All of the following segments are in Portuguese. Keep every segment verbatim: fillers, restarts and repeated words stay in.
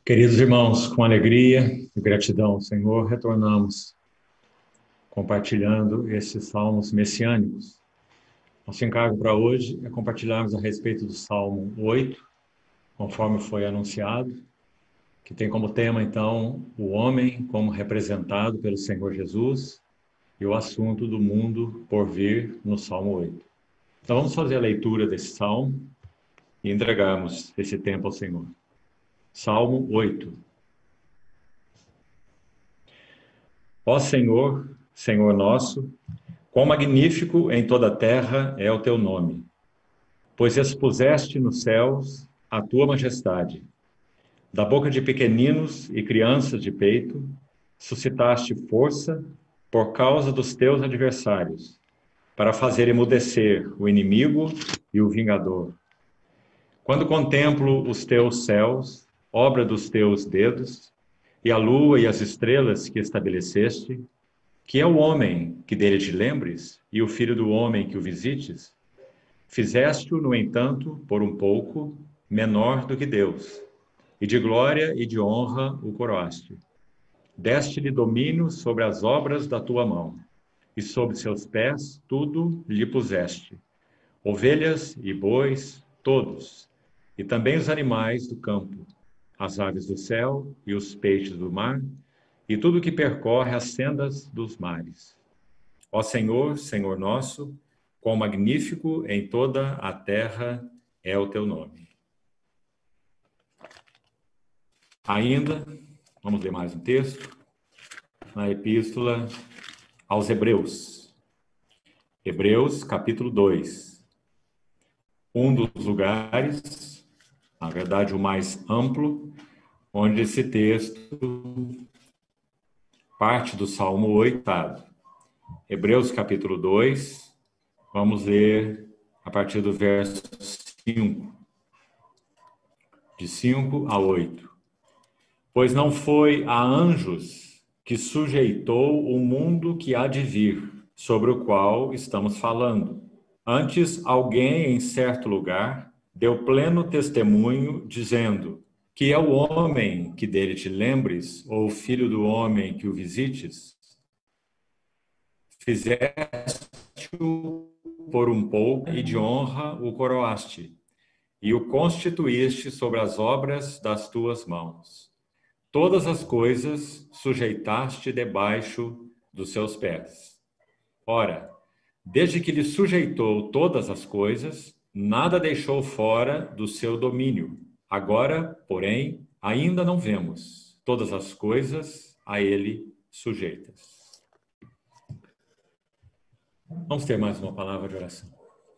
Queridos irmãos, com alegria e gratidão ao Senhor, retornamos compartilhando esses salmos messiânicos. Nosso encargo para hoje é compartilharmos a respeito do Salmo oito, conforme foi anunciado, que tem como tema, então, o homem como representado pelo Senhor Jesus e o assunto do mundo por vir no Salmo oito. Então, vamos fazer a leitura desse salmo e entregarmos esse tempo ao Senhor. Salmo oito. Ó Senhor, Senhor nosso, quão magnífico em toda a terra é o teu nome, pois expuseste nos céus a tua majestade. Da boca de pequeninos e crianças de peito, suscitaste força por causa dos teus adversários, para fazer emudecer o inimigo e o vingador. Quando contemplo os teus céus, obra dos teus dedos, e a lua e as estrelas que estabeleceste, que é o homem que dele te lembres, e o filho do homem que o visites, fizeste-o, no entanto, por um pouco, menor do que Deus, e de glória e de honra o coroaste. Deste-lhe domínio sobre as obras da tua mão, e sobre seus pés tudo lhe puseste, ovelhas e bois, todos, e também os animais do campo, as aves do céu e os peixes do mar, e tudo que percorre as sendas dos mares. Ó Senhor, Senhor nosso, quão magnífico em toda a terra é o teu nome. Ainda, vamos ler mais um texto, na Epístola aos Hebreus. Hebreus, capítulo dois. Um dos lugares, na verdade o mais amplo, onde esse texto parte do Salmo oito. Hebreus capítulo dois, vamos ler a partir do verso cinco, de cinco a oito. Pois não foi a anjos que sujeitou o mundo que há de vir, sobre o qual estamos falando. Antes, alguém em certo lugar deu pleno testemunho, dizendo: que é o homem que dele te lembres, ou o filho do homem que o visites? Fizeste-o por um pouco e de honra o coroaste, e o constituíste sobre as obras das tuas mãos. Todas as coisas sujeitaste debaixo dos seus pés. Ora, desde que lhe sujeitou todas as coisas, nada deixou fora do seu domínio. Agora, porém, ainda não vemos todas as coisas a ele sujeitas. Vamos ter mais uma palavra de oração.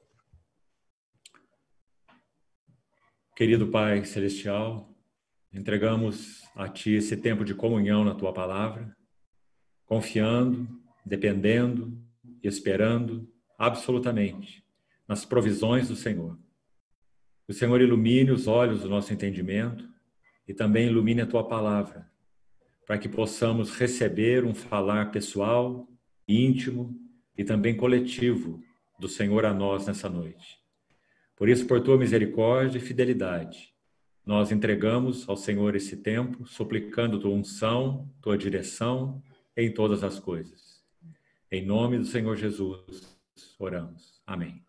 Querido Pai Celestial, entregamos a Ti esse tempo de comunhão na Tua palavra, confiando, dependendo, esperando absolutamente nas provisões do Senhor. O Senhor ilumine os olhos do nosso entendimento e também ilumine a Tua palavra, para que possamos receber um falar pessoal, íntimo e também coletivo do Senhor a nós nessa noite. Por isso, por Tua misericórdia e fidelidade, nós entregamos ao Senhor esse tempo, suplicando Tua unção, Tua direção em todas as coisas. Em nome do Senhor Jesus, oramos. Amém.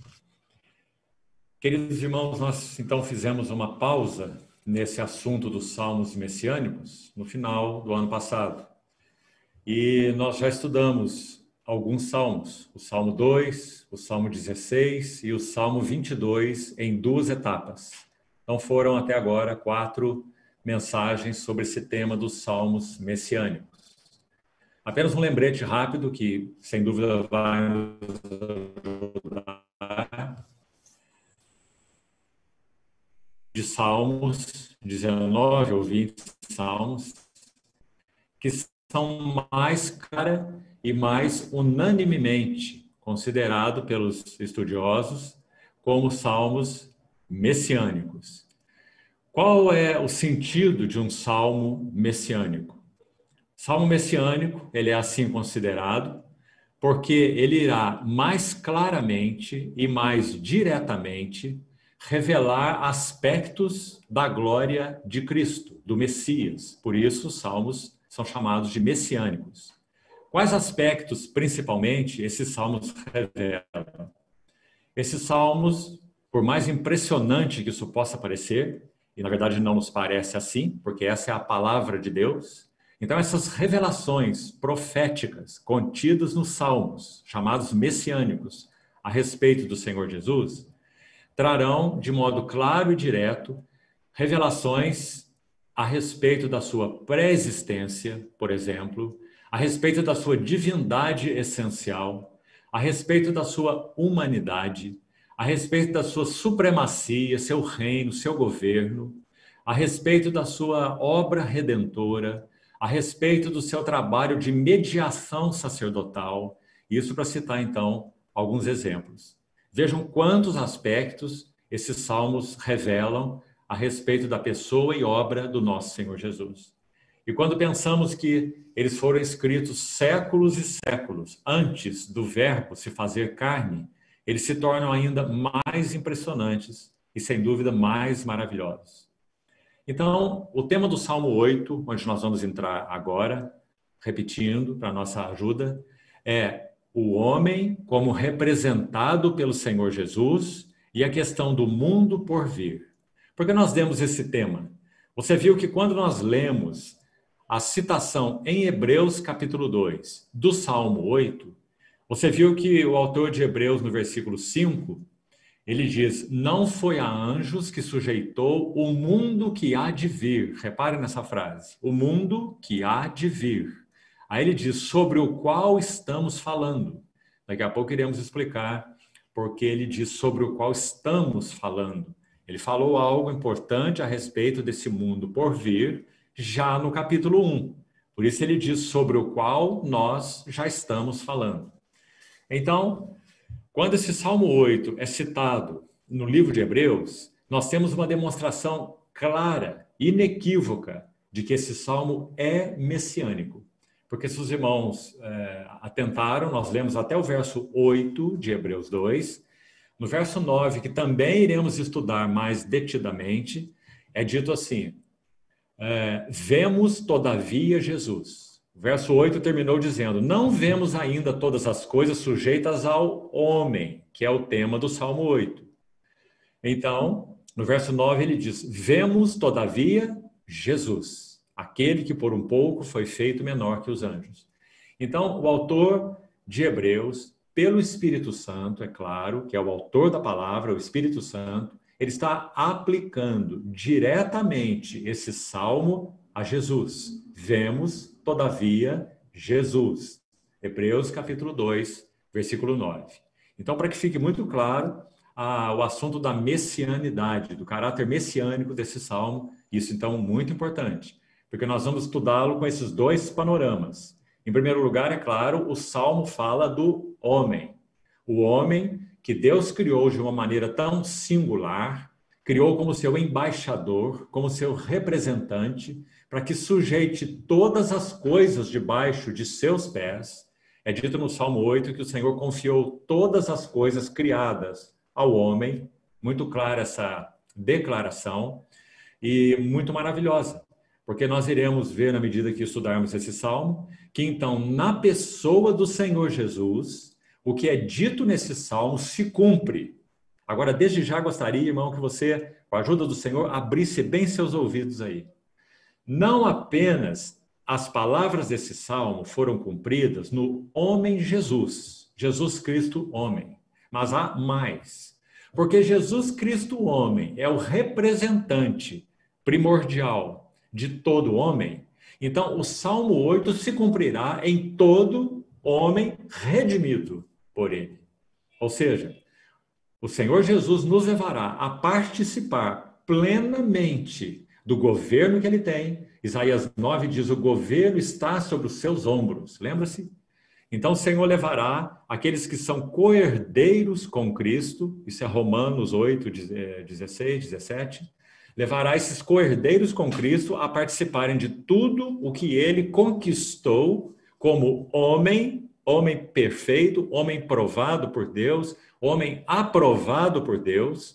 Queridos irmãos, nós então fizemos uma pausa nesse assunto dos salmos messiânicos no final do ano passado. E nós já estudamos alguns salmos, o Salmo dois, o Salmo dezesseis e o Salmo vinte e dois em duas etapas. Então foram até agora quatro mensagens sobre esse tema dos salmos messiânicos. Apenas um lembrete rápido que, sem dúvida, vai nos ajudar. De Salmos, dezenove ou vinte salmos, que são mais clara e mais unanimemente considerado pelos estudiosos como salmos messiânicos. Qual é o sentido de um salmo messiânico? Salmo messiânico, ele é assim considerado, porque ele irá mais claramente e mais diretamente revelar aspectos da glória de Cristo, do Messias. Por isso, os salmos são chamados de messiânicos. Quais aspectos, principalmente, esses salmos revelam? Esses salmos, por mais impressionante que isso possa parecer, e na verdade não nos parece assim, porque essa é a palavra de Deus, então essas revelações proféticas contidas nos salmos, chamados messiânicos, a respeito do Senhor Jesus, trarão de modo claro e direto revelações a respeito da sua pré-existência, por exemplo, a respeito da sua divindade essencial, a respeito da sua humanidade, a respeito da sua supremacia, seu reino, seu governo, a respeito da sua obra redentora, a respeito do seu trabalho de mediação sacerdotal. Isso para citar, então, alguns exemplos. Vejam quantos aspectos esses salmos revelam a respeito da pessoa e obra do nosso Senhor Jesus. E quando pensamos que eles foram escritos séculos e séculos antes do verbo se fazer carne, eles se tornam ainda mais impressionantes e, sem dúvida, mais maravilhosos. Então, o tema do Salmo oito, onde nós vamos entrar agora, repetindo para nossa ajuda, é o homem como representado pelo Senhor Jesus e a questão do mundo por vir. Por que nós demos esse tema? Você viu que quando nós lemos a citação em Hebreus capítulo dois do Salmo oito, você viu que o autor de Hebreus no versículo cinco, ele diz, não foi a anjos que sujeitou o mundo que há de vir. Reparem nessa frase, o mundo que há de vir. Aí ele diz, sobre o qual estamos falando. Daqui a pouco iremos explicar porque ele diz sobre o qual estamos falando. Ele falou algo importante a respeito desse mundo por vir, já no capítulo um. Por isso ele diz sobre o qual nós já estamos falando. Então, quando esse Salmo oito é citado no livro de Hebreus, nós temos uma demonstração clara, inequívoca, de que esse Salmo é messiânico. Porque se os irmãos é, atentaram, nós lemos até o verso oito de Hebreus dois. No verso nove, que também iremos estudar mais detidamente, é dito assim, é, vemos todavia Jesus. O verso oito terminou dizendo, não vemos ainda todas as coisas sujeitas ao homem, que é o tema do Salmo oito. Então, no verso nove ele diz, vemos todavia Jesus, aquele que por um pouco foi feito menor que os anjos. Então, o autor de Hebreus, pelo Espírito Santo, é claro, que é o autor da palavra, o Espírito Santo, ele está aplicando diretamente esse salmo a Jesus. Vemos, todavia, Jesus. Hebreus capítulo dois, versículo nove. Então, para que fique muito claro ah, o assunto da messianidade, do caráter messiânico desse salmo, isso então muito importante, porque nós vamos estudá-lo com esses dois panoramas. Em primeiro lugar, é claro, o salmo fala do homem. O homem que Deus criou de uma maneira tão singular, criou como seu embaixador, como seu representante, para que sujeite todas as coisas debaixo de seus pés. É dito no Salmo oito que o Senhor confiou todas as coisas criadas ao homem. Muito clara essa declaração e muito maravilhosa, porque nós iremos ver, na medida que estudarmos esse salmo, que então, na pessoa do Senhor Jesus, o que é dito nesse salmo se cumpre. Agora, desde já gostaria, irmão, que você, com a ajuda do Senhor, abrisse bem seus ouvidos aí. Não apenas as palavras desse salmo foram cumpridas no homem Jesus, Jesus Cristo homem, mas há mais. Porque Jesus Cristo homem é o representante primordial de todo homem. Então, o Salmo oito se cumprirá em todo homem redimido por ele. Ou seja, o Senhor Jesus nos levará a participar plenamente do governo que ele tem. Isaías nove diz, o governo está sobre os seus ombros. Lembra-se? Então, o Senhor levará aqueles que são co-herdeiros com Cristo, isso é Romanos oito, dezesseis, dezessete, levará esses co-herdeiros com Cristo a participarem de tudo o que ele conquistou como homem, homem perfeito, homem provado por Deus, homem aprovado por Deus,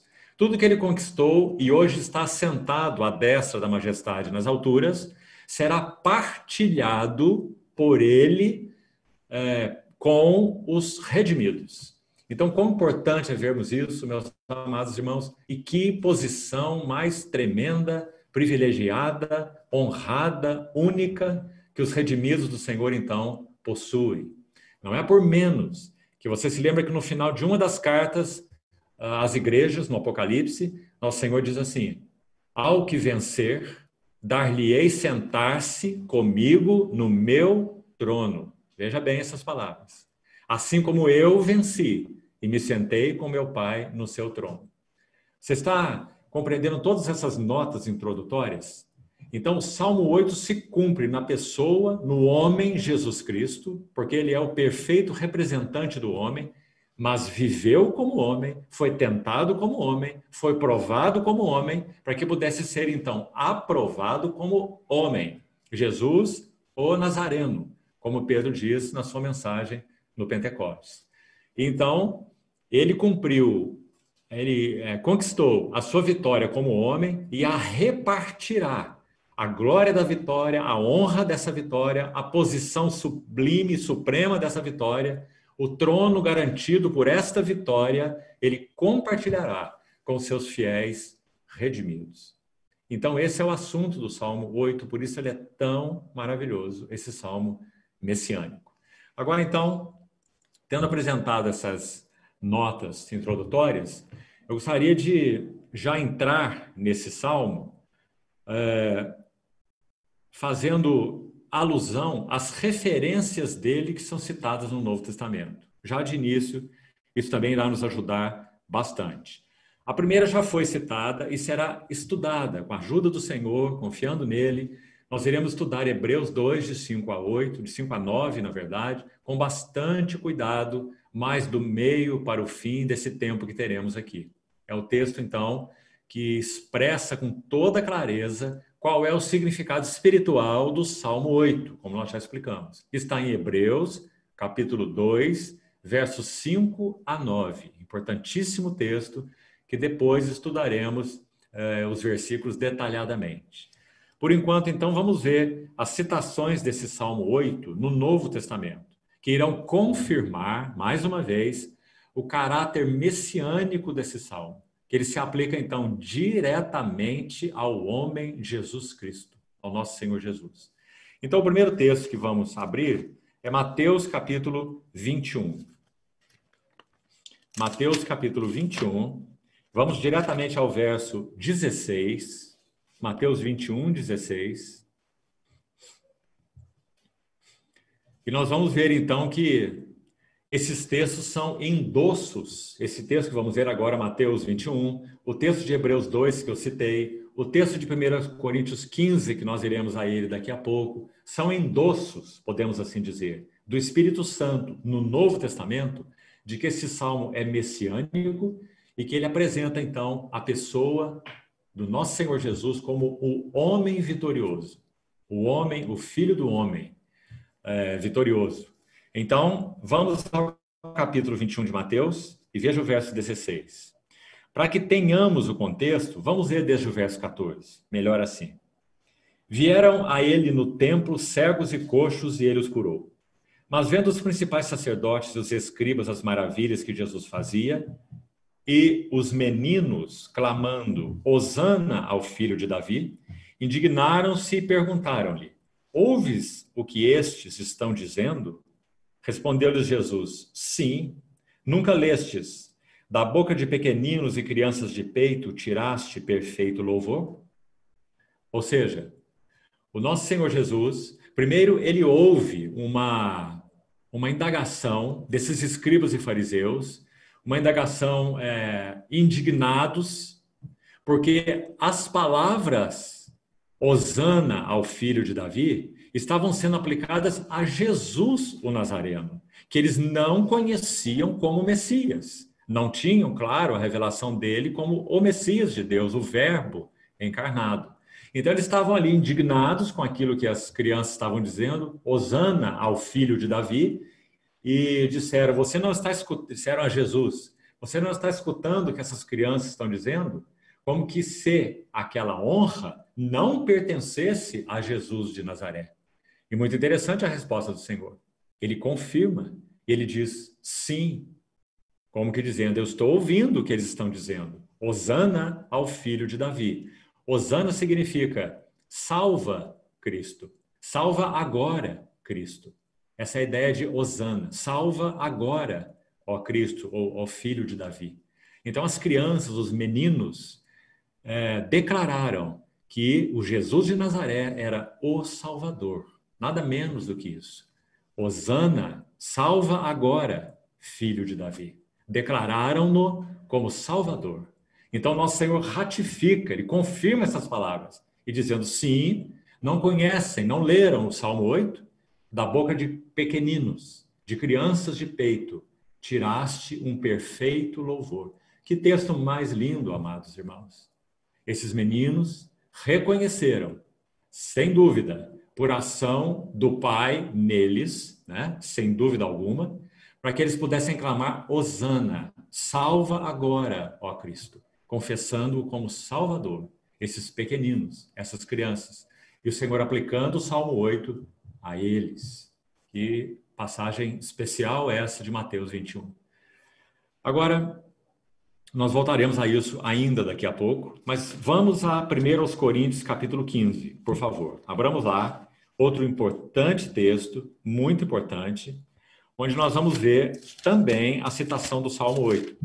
tudo que ele conquistou e hoje está sentado à destra da majestade nas alturas, será partilhado por ele é, com os redimidos. Então, quão importante é vermos isso, meus amados irmãos, e que posição mais tremenda, privilegiada, honrada, única, que os redimidos do Senhor, então, possuem. Não é por menos que você se lembra que no final de uma das cartas às igrejas, no Apocalipse, nosso Senhor diz assim: ao que vencer, dar-lhe-ei sentar-se comigo no meu trono. Veja bem essas palavras. Assim como eu venci e me sentei com meu Pai no seu trono. Você está compreendendo todas essas notas introdutórias? Então, o Salmo oito se cumpre na pessoa, no homem Jesus Cristo, porque ele é o perfeito representante do homem, mas viveu como homem, foi tentado como homem, foi provado como homem, para que pudesse ser, então, aprovado como homem. Jesus, o Nazareno, como Pedro diz na sua mensagem no Pentecostes. Então, ele cumpriu, ele é, conquistou a sua vitória como homem e a repartirá. A glória da vitória, a honra dessa vitória, a posição sublime e suprema dessa vitória, o trono garantido por esta vitória, ele compartilhará com seus fiéis redimidos. Então, esse é o assunto do Salmo oito, por isso ele é tão maravilhoso, esse salmo messiânico. Agora, então, tendo apresentado essas notas introdutórias, eu gostaria de já entrar nesse salmo, é, fazendo alusão às referências dele que são citadas no Novo Testamento. Já de início, isso também irá nos ajudar bastante. A primeira já foi citada e será estudada com a ajuda do Senhor, confiando nele. Nós iremos estudar Hebreus dois, de cinco a oito, de cinco a nove, na verdade, com bastante cuidado, mais do meio para o fim desse tempo que teremos aqui. É o texto, então, que expressa com toda clareza qual é o significado espiritual do Salmo oito, como nós já explicamos. Está em Hebreus, capítulo dois, versos cinco a nove. Importantíssimo texto que depois estudaremos eh, os versículos detalhadamente. Por enquanto, então, vamos ver as citações desse Salmo oito no Novo Testamento, que irão confirmar, mais uma vez, o caráter messiânico desse Salmo, que ele se aplica, então, diretamente ao homem Jesus Cristo, ao nosso Senhor Jesus. Então, o primeiro texto que vamos abrir é Mateus, capítulo vinte e um. Mateus, capítulo vinte e um. Vamos diretamente ao verso dezesseis. Mateus vinte e um, dezesseis. E nós vamos ver, então, que esses textos são endossos. Esse texto que vamos ver agora, Mateus vinte e um, o texto de Hebreus dois, que eu citei, o texto de primeira Coríntios quinze, que nós iremos a ele daqui a pouco, são endossos, podemos assim dizer, do Espírito Santo no Novo Testamento, de que esse salmo é messiânico e que ele apresenta, então, a pessoa do nosso Senhor Jesus como o homem vitorioso, o homem, o filho do homem é, vitorioso. Então, vamos ao capítulo vinte e um de Mateus e veja o verso dezesseis. Para que tenhamos o contexto, vamos ler desde o verso quatorze. Melhor assim. Vieram a ele no templo cegos e coxos e ele os curou. Mas vendo os principais sacerdotes e os escribas as maravilhas que Jesus fazia, e os meninos clamando Hosana ao filho de Davi, indignaram-se e perguntaram-lhe: ouves o que estes estão dizendo? Respondeu-lhes Jesus: sim, nunca lestes, da boca de pequeninos e crianças de peito tiraste perfeito louvor? Ou seja, o nosso Senhor Jesus, primeiro ele ouve uma, uma indagação desses escribas e fariseus, uma indagação é, indignados, porque as palavras Hosana ao filho de Davi estavam sendo aplicadas a Jesus, o Nazareno, que eles não conheciam como Messias. Não tinham, claro, a revelação dele como o Messias de Deus, o Verbo encarnado. Então, eles estavam ali indignados com aquilo que as crianças estavam dizendo, Hosana ao filho de Davi, e disseram, você não está escutando, disseram a Jesus, Você não está escutando o que essas crianças estão dizendo? Como que se aquela honra não pertencesse a Jesus de Nazaré. E muito interessante a resposta do Senhor. Ele confirma, ele diz sim, como que dizendo, eu estou ouvindo o que eles estão dizendo. Hosana ao filho de Davi. Hosana significa salva Cristo. Salva agora Cristo. Essa é a ideia de Hosana. Salva agora, ó Cristo, ou ó filho de Davi. Então as crianças, os meninos, é, declararam que o Jesus de Nazaré era o Salvador. Nada menos do que isso. Hosana, salva agora, filho de Davi. Declararam-no como Salvador. Então, nosso Senhor ratifica, ele confirma essas palavras, e dizendo, sim, não conhecem, não leram o Salmo oito, da boca de pequeninos, de crianças de peito, tiraste um perfeito louvor. Que texto mais lindo, amados irmãos. Esses meninos reconheceram, sem dúvida, por ação do Pai neles, né? Sem dúvida alguma, para que eles pudessem clamar Hosana, salva agora, ó Cristo, confessando-o como Salvador, esses pequeninos, essas crianças. E o Senhor aplicando o Salmo oito a eles. Que passagem especial é essa de Mateus vinte e um. Agora, nós voltaremos a isso ainda daqui a pouco, mas vamos a primeiro aos Coríntios, capítulo quinze, por favor. Abramos lá, outro importante texto, muito importante, onde nós vamos ver também a citação do Salmo oito.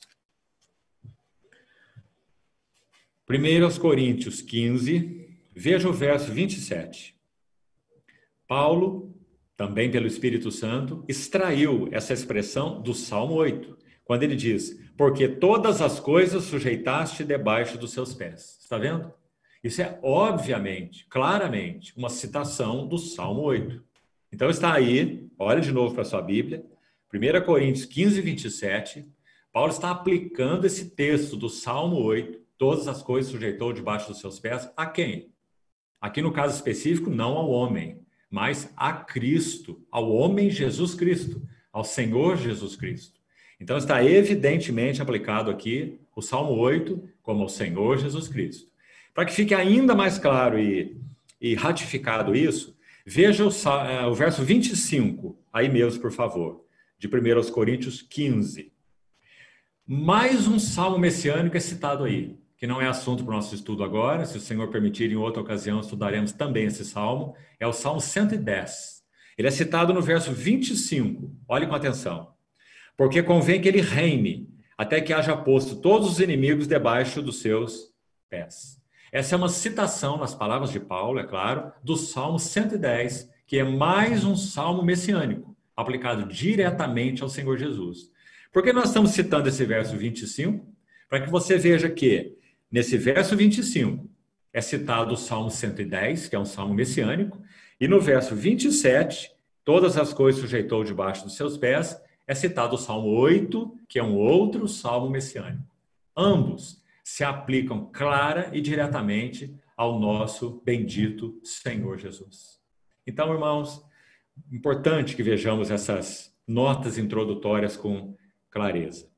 primeiro aos Coríntios quinze, veja o verso vinte e sete. Paulo, também pelo Espírito Santo, extraiu essa expressão do Salmo oito, quando ele diz, porque todas as coisas sujeitaste debaixo dos seus pés. Está vendo? Isso é, obviamente, claramente, uma citação do Salmo oito. Então está aí, olha de novo para a sua Bíblia, primeiro Coríntios quinze, vinte e sete, Paulo está aplicando esse texto do Salmo oito, todas as coisas sujeitou debaixo dos seus pés, a quem? Aqui no caso específico, não ao homem, mas a Cristo, ao homem Jesus Cristo, ao Senhor Jesus Cristo. Então está evidentemente aplicado aqui o Salmo oito como ao Senhor Jesus Cristo. Para que fique ainda mais claro e, e ratificado isso, veja o, o verso vinte e cinco, aí mesmo, por favor, de primeiro aos Coríntios quinze. Mais um salmo messiânico é citado aí, que não é assunto para o nosso estudo agora, se o Senhor permitir, em outra ocasião estudaremos também esse salmo, é o Salmo cento e dez. Ele é citado no verso vinte e cinco, olhe com atenção. Porque convém que ele reine, até que haja posto todos os inimigos debaixo dos seus pés. Essa é uma citação, nas palavras de Paulo, é claro, do Salmo cento e dez, que é mais um salmo messiânico, aplicado diretamente ao Senhor Jesus. Por que nós estamos citando esse verso vinte e cinco? Para que você veja que, nesse verso vinte e cinco, é citado o Salmo cento e dez, que é um salmo messiânico, e no verso vinte e sete, todas as coisas sujeitou debaixo dos seus pés, é citado o Salmo oito, que é um outro salmo messiânico. Ambos se aplicam clara e diretamente ao nosso bendito Senhor Jesus. Então, irmãos, importante que vejamos essas notas introdutórias com clareza.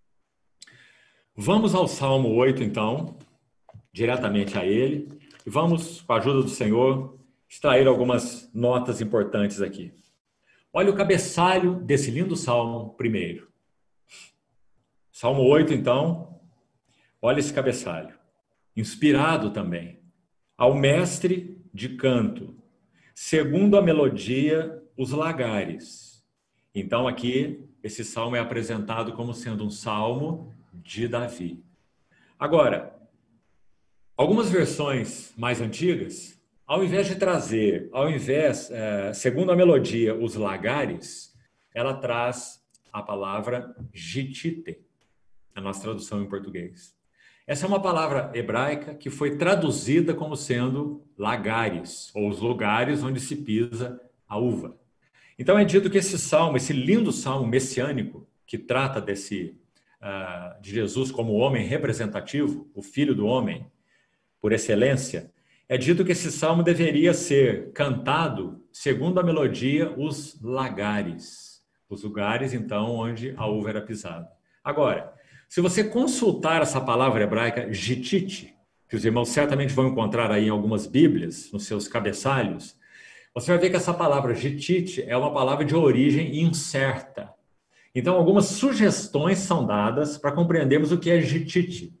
Vamos ao Salmo oito, então, diretamente a ele, e vamos, com a ajuda do Senhor, extrair algumas notas importantes aqui. Olha o cabeçalho desse lindo salmo primeiro. Salmo oito, então, olha esse cabeçalho. Inspirado também. Ao mestre de canto, segundo a melodia, os lagares. Então, aqui, esse salmo é apresentado como sendo um salmo de Davi. Agora, algumas versões mais antigas, ao invés de trazer, ao invés, é, segundo a melodia, os lagares, ela traz a palavra gitite, a nossa tradução em português. Essa é uma palavra hebraica que foi traduzida como sendo lagares, ou os lugares onde se pisa a uva. Então é dito que esse salmo, esse lindo salmo messiânico, que trata desse, uh, de Jesus como o homem representativo, o filho do homem, por excelência, é dito que esse salmo deveria ser cantado segundo a melodia, os lagares. Os lugares, então, onde a uva era pisada. Agora, se você consultar essa palavra hebraica, gitite, que os irmãos certamente vão encontrar aí em algumas Bíblias, nos seus cabeçalhos, você vai ver que essa palavra gitite é uma palavra de origem incerta. Então, algumas sugestões são dadas para compreendermos o que é gitite.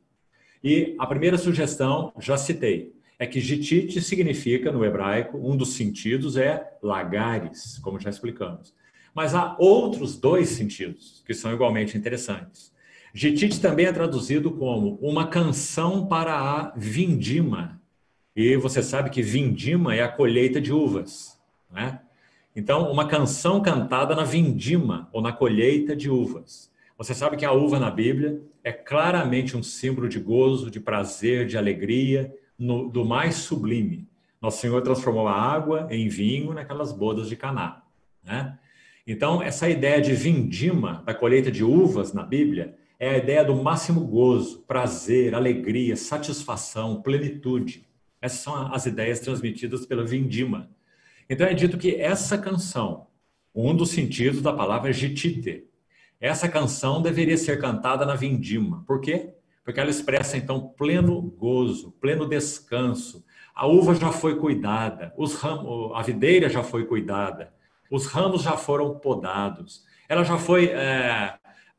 E a primeira sugestão, já citei, é que gitite significa, no hebraico, um dos sentidos é lagares, como já explicamos. Mas há outros dois sentidos que são igualmente interessantes. Gitite também é traduzido como uma canção para a vindima. E você sabe que vindima é a colheita de uvas, né? Então, uma canção cantada na vindima ou na colheita de uvas. Você sabe que a uva na Bíblia é claramente um símbolo de gozo, de prazer, de alegria, no, do mais sublime. Nosso Senhor transformou a água em vinho naquelas bodas de Caná, né? Então, essa ideia de vindima, da colheita de uvas na Bíblia, é a ideia do máximo gozo, prazer, alegria, satisfação, plenitude. Essas são as ideias transmitidas pela vindima. Então é dito que essa canção, um dos sentidos da palavra gitite, essa canção deveria ser cantada na vindima. Por quê? Porque ela expressa então pleno gozo, pleno descanso. A uva já foi cuidada, os ramos, a videira já foi cuidada, os ramos já foram podados, ela já foi é,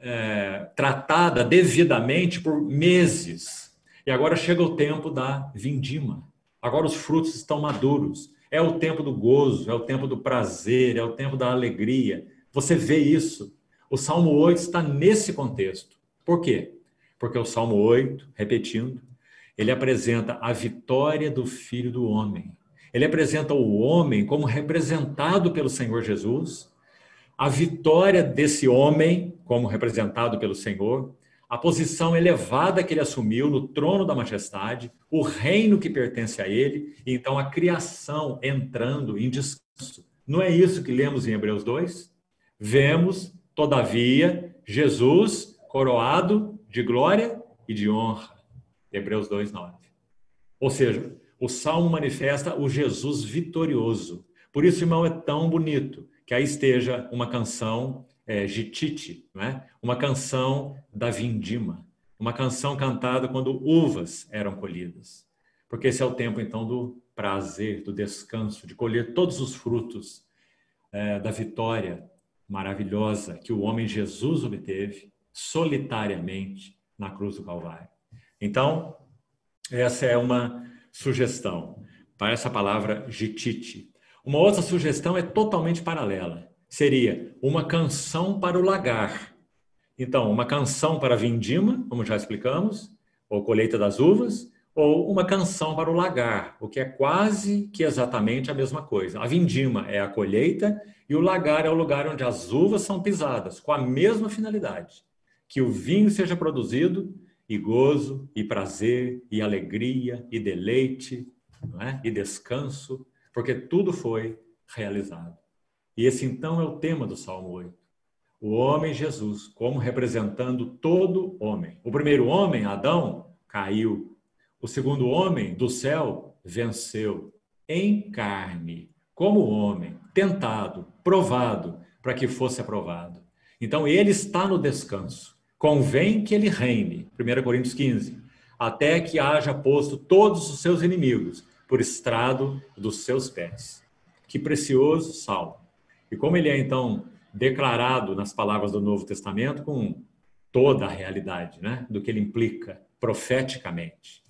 é, tratada devidamente por meses. E agora chega o tempo da vindima. Agora os frutos estão maduros. É o tempo do gozo, é o tempo do prazer, é o tempo da alegria. Você vê isso. O Salmo oito está nesse contexto. Por quê? Porque o Salmo oito, repetindo, ele apresenta a vitória do Filho do Homem. Ele apresenta o homem como representado pelo Senhor Jesus, a vitória desse homem como representado pelo Senhor, a posição elevada que ele assumiu no trono da majestade, o reino que pertence a ele, e então a criação entrando em descanso. Não é isso que lemos em Hebreus dois? Vemos, todavia, Jesus coroado de glória e de honra. Hebreus dois, nove. Ou seja, o Salmo manifesta o Jesus vitorioso. Por isso, irmão, é tão bonito que aí esteja uma canção é, gitite, né? Uma canção da vindima, uma canção cantada quando uvas eram colhidas. Porque esse é o tempo, então, do prazer, do descanso, de colher todos os frutos é, da vitória maravilhosa que o homem Jesus obteve solitariamente na cruz do Calvário. Então, essa é uma sugestão para essa palavra gitite. Uma outra sugestão é totalmente paralela. Seria uma canção para o lagar. Então, uma canção para a vindima, como já explicamos, ou colheita das uvas, ou uma canção para o lagar, o que é quase que exatamente a mesma coisa. A vindima é a colheita e o lagar é o lugar onde as uvas são pisadas, com a mesma finalidade. Que o vinho seja produzido e gozo, e prazer, e alegria, e deleite, não é? E descanso, porque tudo foi realizado. E esse então é o tema do Salmo oito. O homem Jesus, como representando todo homem. O primeiro homem, Adão, caiu. O segundo homem, do céu, venceu. Em carne, como homem, tentado, provado, para que fosse aprovado. Então ele está no descanso. Convém que ele reine, primeira Coríntios quinze, até que haja posto todos os seus inimigos por estrado dos seus pés. Que precioso salmo. E como ele é, então, declarado nas palavras do Novo Testamento com toda a realidade, né, do que ele implica profeticamente.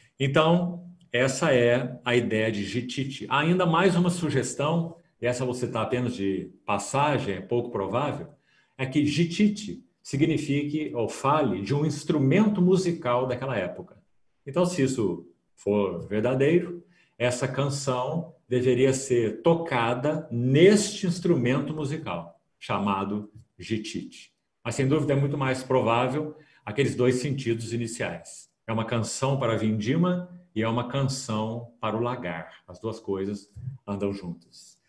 Então, essa é a ideia de gitite. Há ainda mais uma sugestão, e essa você está apenas de passagem, é pouco provável, é que gitite signifique ou fale de um instrumento musical daquela época. Então, se isso for verdadeiro, essa canção deveria ser tocada neste instrumento musical, chamado gitite. Mas, sem dúvida, é muito mais provável aqueles dois sentidos iniciais. É uma canção para a vindima e é uma canção para o lagar. As duas coisas andam juntas.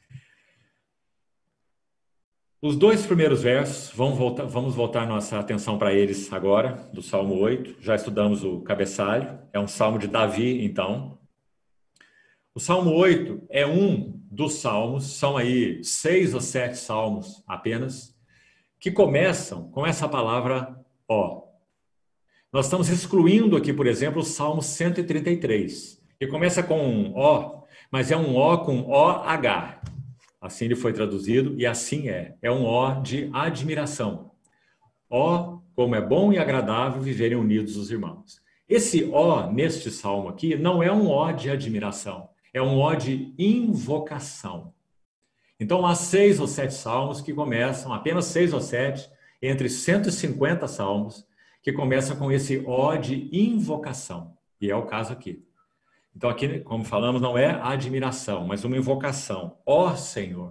Os dois primeiros versos, vamos voltar, vamos voltar nossa atenção para eles agora, do Salmo oito. Já estudamos o cabeçalho, é um salmo de Davi, então. O Salmo oito é um dos salmos, são aí seis ou sete salmos apenas, que começam com essa palavra ó. Nós estamos excluindo aqui, por exemplo, o Salmo cento e trinta e três, que começa com um ó, mas é um ó com O H. Assim ele foi traduzido e assim é. É um ó de admiração. Ó, como é bom e agradável viverem unidos os irmãos. Esse ó, neste salmo aqui, não é um ó de admiração, é um ó de invocação. Então, há seis ou sete salmos que começam, apenas seis ou sete, entre cento e cinquenta salmos, que começam com esse ó de invocação. E é o caso aqui. Então, aqui, como falamos, não é admiração, mas uma invocação. Ó Senhor,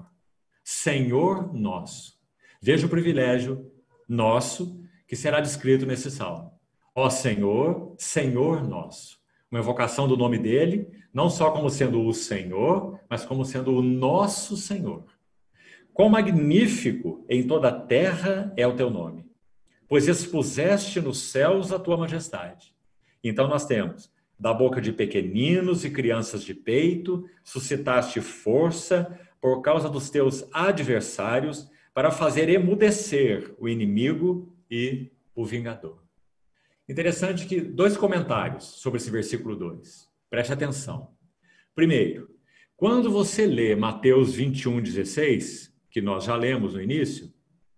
Senhor nosso. Veja o privilégio nosso que será descrito nesse salmo. Ó Senhor, Senhor nosso. Uma invocação do nome dele, não só como sendo o Senhor, mas como sendo o nosso Senhor. Quão magnífico em toda a terra é o teu nome, pois expuseste nos céus a tua majestade. Então nós temos, da boca de pequeninos e crianças de peito, suscitaste força por causa dos teus adversários, para fazer emudecer o inimigo e o vingador. Interessante que dois comentários sobre esse versículo dois. Preste atenção. Primeiro, quando você lê Mateus vinte e um, dezesseis, que nós já lemos no início,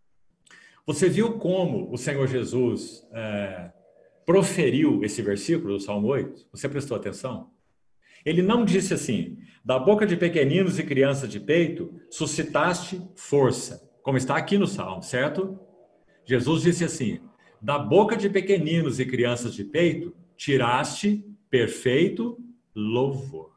você viu como o Senhor Jesus é, proferiu esse versículo do Salmo oito? Você prestou atenção? Ele não disse assim, da boca de pequeninos e crianças de peito, suscitaste força, como está aqui no Salmo, certo? Jesus disse assim, da boca de pequeninos e crianças de peito, tiraste perfeito louvor.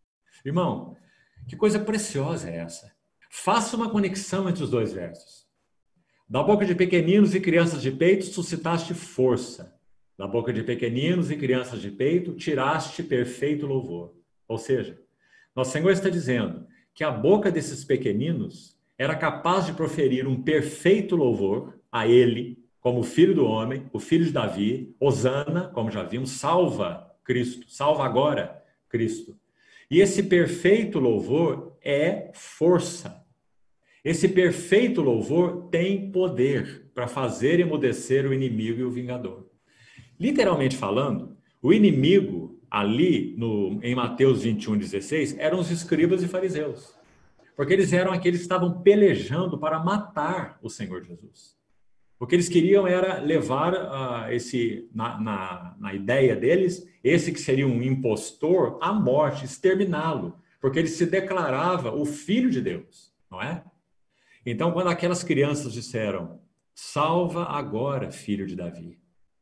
Irmão, que coisa preciosa é essa? Faça uma conexão entre os dois versos. Da boca de pequeninos e crianças de peito, suscitaste força. Da boca de pequeninos e crianças de peito, tiraste perfeito louvor. Ou seja, nosso Senhor está dizendo que a boca desses pequeninos era capaz de proferir um perfeito louvor a Ele, como Filho do Homem, o Filho de Davi, Hosana, como já vimos, salva Cristo, salva agora Cristo. E esse perfeito louvor é força. Esse perfeito louvor tem poder para fazer emudecer o inimigo e o vingador. Literalmente falando, o inimigo ali no, em Mateus vinte e um, dezesseis eram os escribas e fariseus. Porque eles eram aqueles que estavam pelejando para matar o Senhor Jesus. O que eles queriam era levar uh, esse, na, na, na ideia deles, esse que seria um impostor, à morte, exterminá-lo. Porque ele se declarava o Filho de Deus, não é? Então, quando aquelas crianças disseram, salva agora, filho de Davi,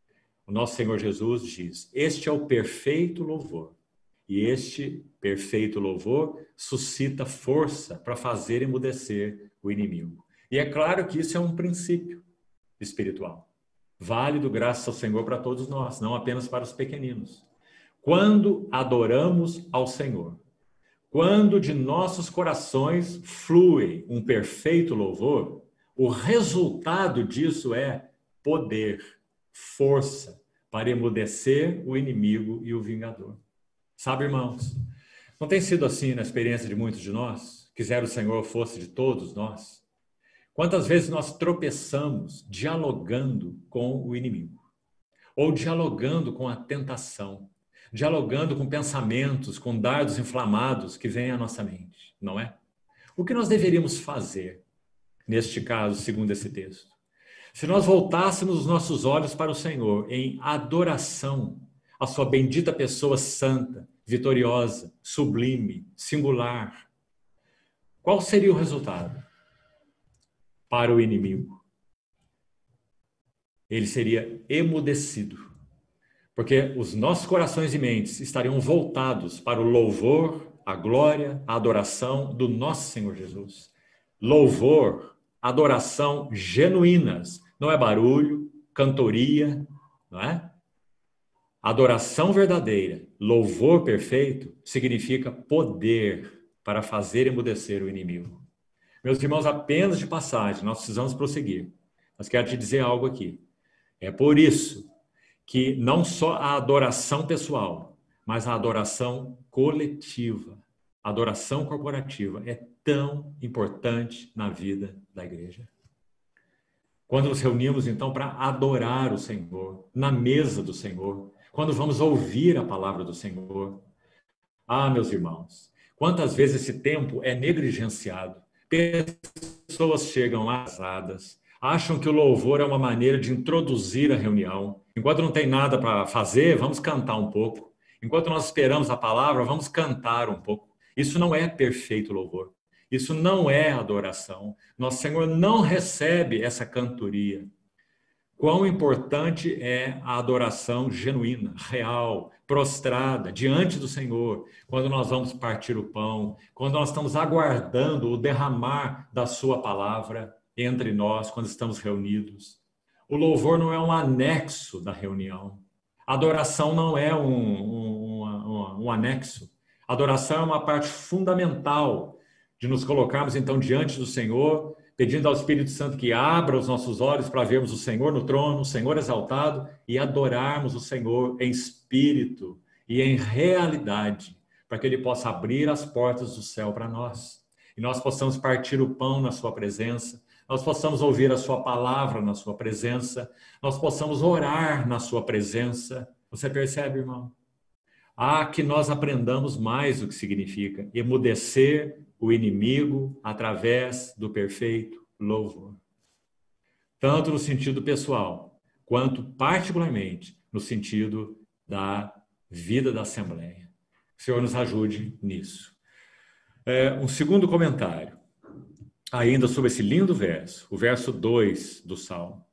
o nosso Senhor Jesus diz, este é o perfeito louvor. E este perfeito louvor suscita força para fazer emudecer o inimigo. E é claro que isso é um princípio espiritual. Válido, graças ao Senhor, para todos nós, não apenas para os pequeninos. Quando adoramos ao Senhor, quando de nossos corações flui um perfeito louvor, o resultado disso é poder, força para emudecer o inimigo e o vingador. Sabe, irmãos, não tem sido assim na experiência de muitos de nós? Quiser o Senhor fosse de todos nós? Quantas vezes nós tropeçamos dialogando com o inimigo? Ou dialogando com a tentação? Dialogando com pensamentos, com dardos inflamados que vêm à nossa mente, não é? O que nós deveríamos fazer, neste caso, segundo esse texto? Se nós voltássemos os nossos olhos para o Senhor em adoração à sua bendita pessoa santa, vitoriosa, sublime, singular, qual seria o resultado? Para o inimigo, ele seria emudecido. Porque os nossos corações e mentes estariam voltados para o louvor, a glória, a adoração do nosso Senhor Jesus. Louvor, adoração genuínas. Não é barulho, cantoria, não é? Adoração verdadeira, louvor perfeito, significa poder para fazer emudecer o inimigo. Meus irmãos, apenas de passagem, nós precisamos prosseguir. Mas quero te dizer algo aqui. É por isso que não só a adoração pessoal, mas a adoração coletiva, a adoração corporativa é tão importante na vida da igreja. Quando nos reunimos, então, para adorar o Senhor, na mesa do Senhor, quando vamos ouvir a palavra do Senhor. Ah, meus irmãos, quantas vezes esse tempo é negligenciado? Pessoas chegam atrasadas, acham que o louvor é uma maneira de introduzir a reunião. Enquanto não tem nada para fazer, vamos cantar um pouco. Enquanto nós esperamos a palavra, vamos cantar um pouco. Isso não é perfeito louvor. Isso não é adoração. Nosso Senhor não recebe essa cantoria. Quão importante é a adoração genuína, real, prostrada, diante do Senhor, quando nós vamos partir o pão, quando nós estamos aguardando o derramar da sua palavra entre nós, quando estamos reunidos. O louvor não é um anexo da reunião. A adoração não é um, um, um, um anexo. A adoração é uma parte fundamental de nos colocarmos, então, diante do Senhor, pedindo ao Espírito Santo que abra os nossos olhos para vermos o Senhor no trono, o Senhor exaltado, e adorarmos o Senhor em espírito e em realidade, para que Ele possa abrir as portas do céu para nós. E nós possamos partir o pão na sua presença, nós possamos ouvir a sua palavra na sua presença, nós possamos orar na sua presença. Você percebe, irmão? Ah, que nós aprendamos mais o que significa emudecer o inimigo através do perfeito louvor. Tanto no sentido pessoal, quanto particularmente no sentido da vida da Assembleia. O Senhor nos ajude nisso. É, um segundo comentário, ainda sobre esse lindo verso, o verso dois do Salmo.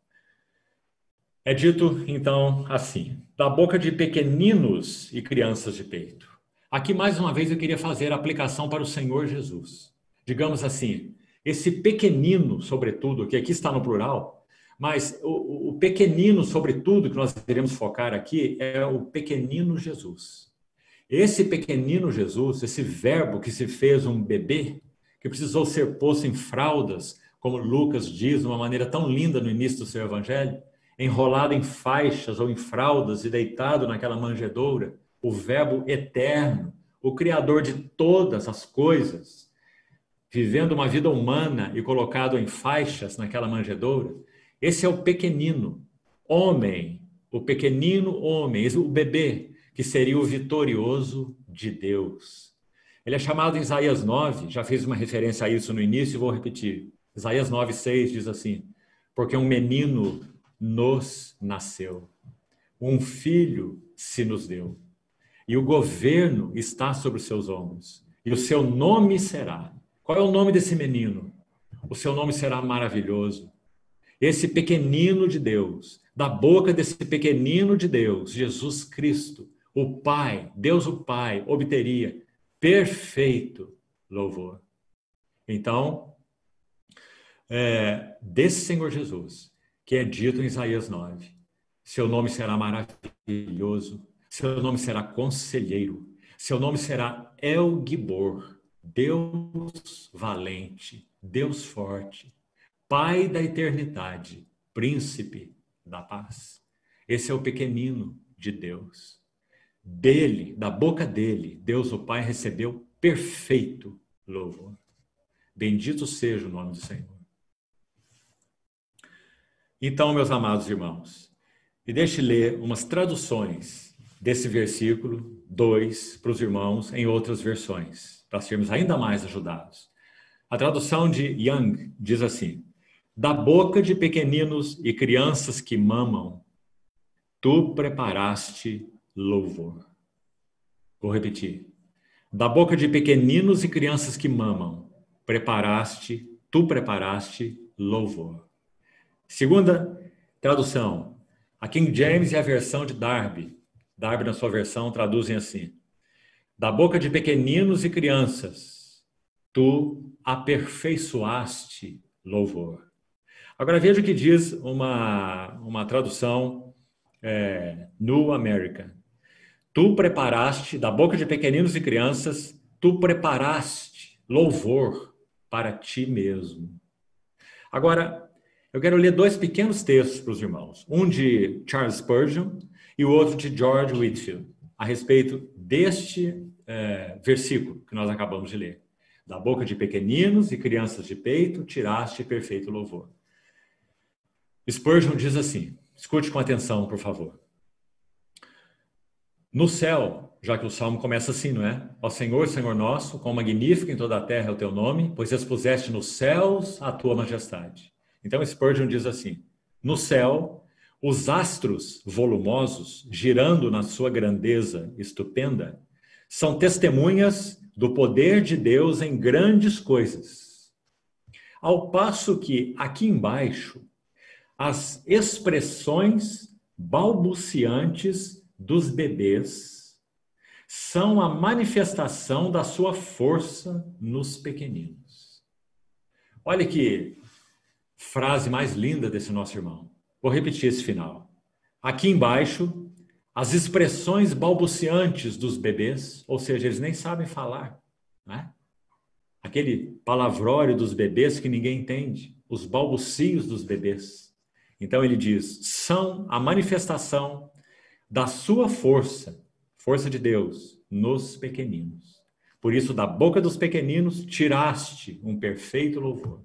É dito, então, assim, da boca de pequeninos e crianças de peito. Aqui, mais uma vez, eu queria fazer a aplicação para o Senhor Jesus. Digamos assim, esse pequenino, sobretudo, que aqui está no plural, mas o, o pequenino, sobretudo, que nós iremos focar aqui, é o pequenino Jesus. Esse pequenino Jesus, esse verbo que se fez um bebê, que precisou ser posto em fraldas, como Lucas diz de uma maneira tão linda no início do seu evangelho, enrolado em faixas ou em fraldas e deitado naquela manjedoura, o verbo eterno, o criador de todas as coisas, vivendo uma vida humana e colocado em faixas naquela manjedoura. Esse é o pequenino homem, o pequenino homem, o bebê, que seria o vitorioso de Deus. Ele é chamado em Isaías nove, já fiz uma referência a isso no início e vou repetir. Isaías nove, seis diz assim: porque um menino nos nasceu, um filho se nos deu, e o governo está sobre os seus ombros, e o seu nome será... Qual é o nome desse menino? O seu nome será maravilhoso. Esse pequenino de Deus, da boca desse pequenino de Deus, Jesus Cristo, o Pai, Deus o Pai, obteria perfeito louvor. Então, é, desse Senhor Jesus, que é dito em Isaías nove, seu nome será maravilhoso, seu nome será conselheiro, seu nome será El Gibor, Deus valente, Deus forte, Pai da eternidade, príncipe da paz. Esse é o pequenino de Deus. Dele, da boca dele, Deus o Pai recebeu perfeito louvor. Bendito seja o nome do Senhor. Então, meus amados irmãos, e deixe ler umas traduções desse versículo dois para os irmãos em outras versões, para sermos ainda mais ajudados. A tradução de Young diz assim: da boca de pequeninos e crianças que mamam, tu preparaste louvor. Vou repetir. Da boca de pequeninos e crianças que mamam, preparaste, tu preparaste louvor. Segunda tradução, a King James e a versão de Darby. Darby, na sua versão, traduzem assim: da boca de pequeninos e crianças, tu aperfeiçoaste louvor. Agora veja o que diz uma, uma tradução é, New American. Tu preparaste, da boca de pequeninos e crianças, tu preparaste louvor para ti mesmo. Agora, eu quero ler dois pequenos textos para os irmãos. Um de Charles Spurgeon e o outro de George Whitefield, a respeito deste é, versículo que nós acabamos de ler. Da boca de pequeninos e crianças de peito, tiraste perfeito louvor. Spurgeon diz assim, escute com atenção, por favor. No céu, já que o salmo começa assim, não é? Ó Senhor, Senhor nosso, quão magnífico em toda a terra é o teu nome, pois expuseste nos céus a tua majestade. Então Spurgeon diz assim, no céu, os astros volumosos, girando na sua grandeza estupenda, são testemunhas do poder de Deus em grandes coisas. Ao passo que, aqui embaixo, as expressões balbuciantes dos bebês são a manifestação da sua força nos pequeninos. Olha que frase mais linda desse nosso irmão. Vou repetir esse final. Aqui embaixo, as expressões balbuciantes dos bebês, ou seja, eles nem sabem falar, né? Aquele palavrório dos bebês que ninguém entende, os balbucios dos bebês. Então ele diz, são a manifestação da sua força, força de Deus, nos pequeninos. Por isso, da boca dos pequeninos, tiraste um perfeito louvor.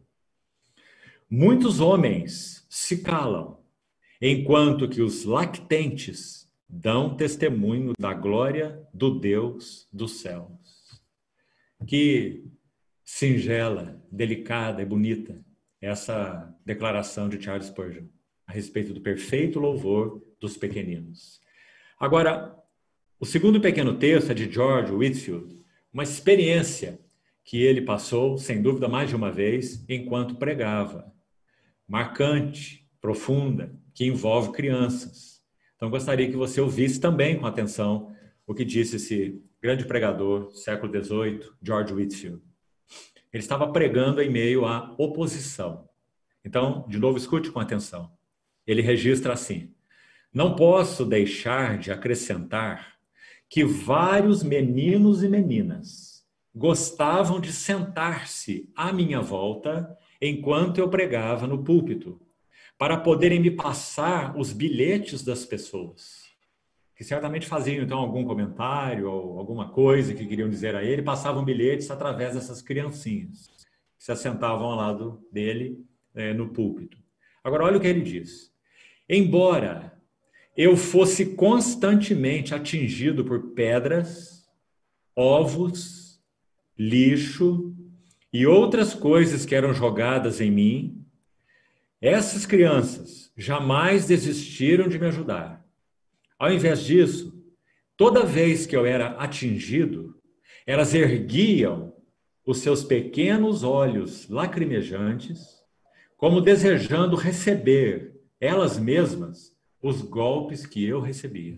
Muitos homens se calam, enquanto que os lactentes dão testemunho da glória do Deus dos céus. Que singela, delicada e bonita essa declaração de Charles Spurgeon a respeito do perfeito louvor dos pequeninos. Agora, o segundo pequeno texto é de George Whitefield, uma experiência que ele passou, sem dúvida, mais de uma vez, enquanto pregava. Marcante, profunda, que envolve crianças. Então, gostaria que você ouvisse também com atenção o que disse esse grande pregador do século dezoito, George Whitefield. Ele estava pregando em meio à oposição. Então, de novo, escute com atenção. Ele registra assim, não posso deixar de acrescentar que vários meninos e meninas gostavam de sentar-se à minha volta enquanto eu pregava no púlpito, para poderem me passar os bilhetes das pessoas, que certamente faziam então algum comentário ou alguma coisa que queriam dizer a ele, passavam bilhetes através dessas criancinhas que se assentavam ao lado dele eh, no púlpito. Agora, olha o que ele diz. Embora eu fosse constantemente atingido por pedras, ovos, lixo e outras coisas que eram jogadas em mim, essas crianças jamais desistiram de me ajudar. Ao invés disso, toda vez que eu era atingido, elas erguiam os seus pequenos olhos lacrimejantes, como desejando receber, elas mesmas, os golpes que eu recebia.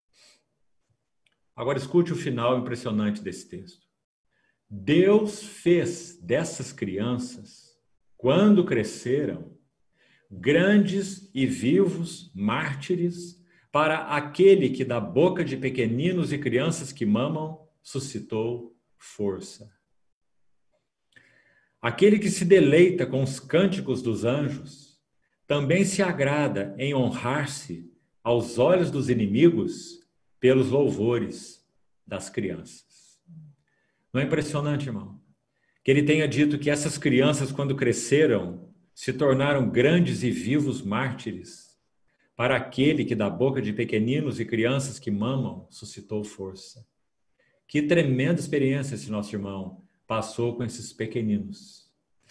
Agora escute o final impressionante desse texto. Deus fez dessas crianças, quando cresceram, grandes e vivos mártires para aquele que da boca de pequeninos e crianças que mamam suscitou força. Aquele que se deleita com os cânticos dos anjos também se agrada em honrar-se aos olhos dos inimigos pelos louvores das crianças. Não é impressionante, irmão? Que ele tenha dito que essas crianças, quando cresceram, se tornaram grandes e vivos mártires para aquele que da boca de pequeninos e crianças que mamam suscitou força. Que tremenda experiência esse nosso irmão passou com esses pequeninos.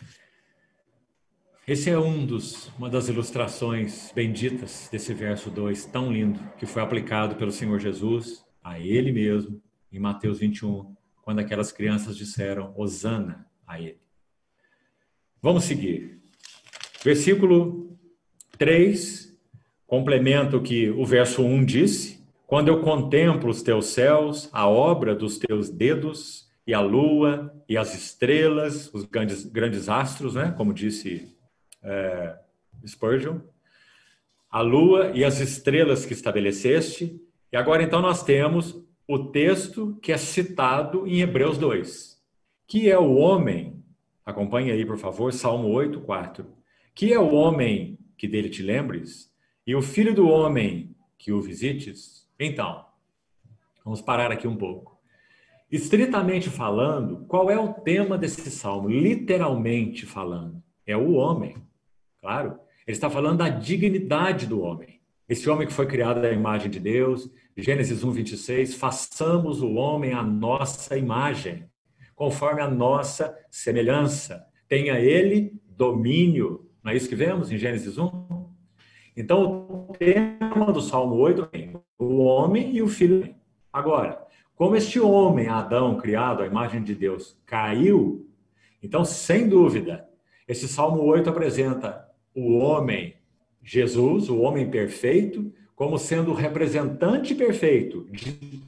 Esse é um dos, uma das ilustrações benditas desse verso dois, tão lindo, que foi aplicado pelo Senhor Jesus a ele mesmo, em Mateus vinte e um, quando aquelas crianças disseram, Hosana a ele. Vamos seguir. Versículo três, complementa o que o verso um disse, quando eu contemplo os teus céus, a obra dos teus dedos, e a lua, e as estrelas, os grandes, grandes astros, né? Como disse É, Spurgeon, a lua e as estrelas que estabeleceste. E agora então nós temos o texto que é citado em Hebreus dois, que é o homem, acompanhe aí por favor, Salmo oito, quatro, que é o homem que dele te lembres e o filho do homem que o visites. Então, vamos parar aqui um pouco. Estritamente falando, qual é o tema desse salmo? Literalmente falando, é o homem. Claro, Ele está falando da dignidade do homem. Esse homem que foi criado à imagem de Deus, Gênesis um, vinte e seis, façamos o homem à nossa imagem, conforme a nossa semelhança. Tenha ele domínio. Não é isso que vemos em Gênesis um? Então, o tema do Salmo oito é o homem e o filho. Agora, como este homem, Adão, criado à imagem de Deus, caiu, então, sem dúvida, esse Salmo oito apresenta o homem, Jesus, o homem perfeito, como sendo o representante perfeito de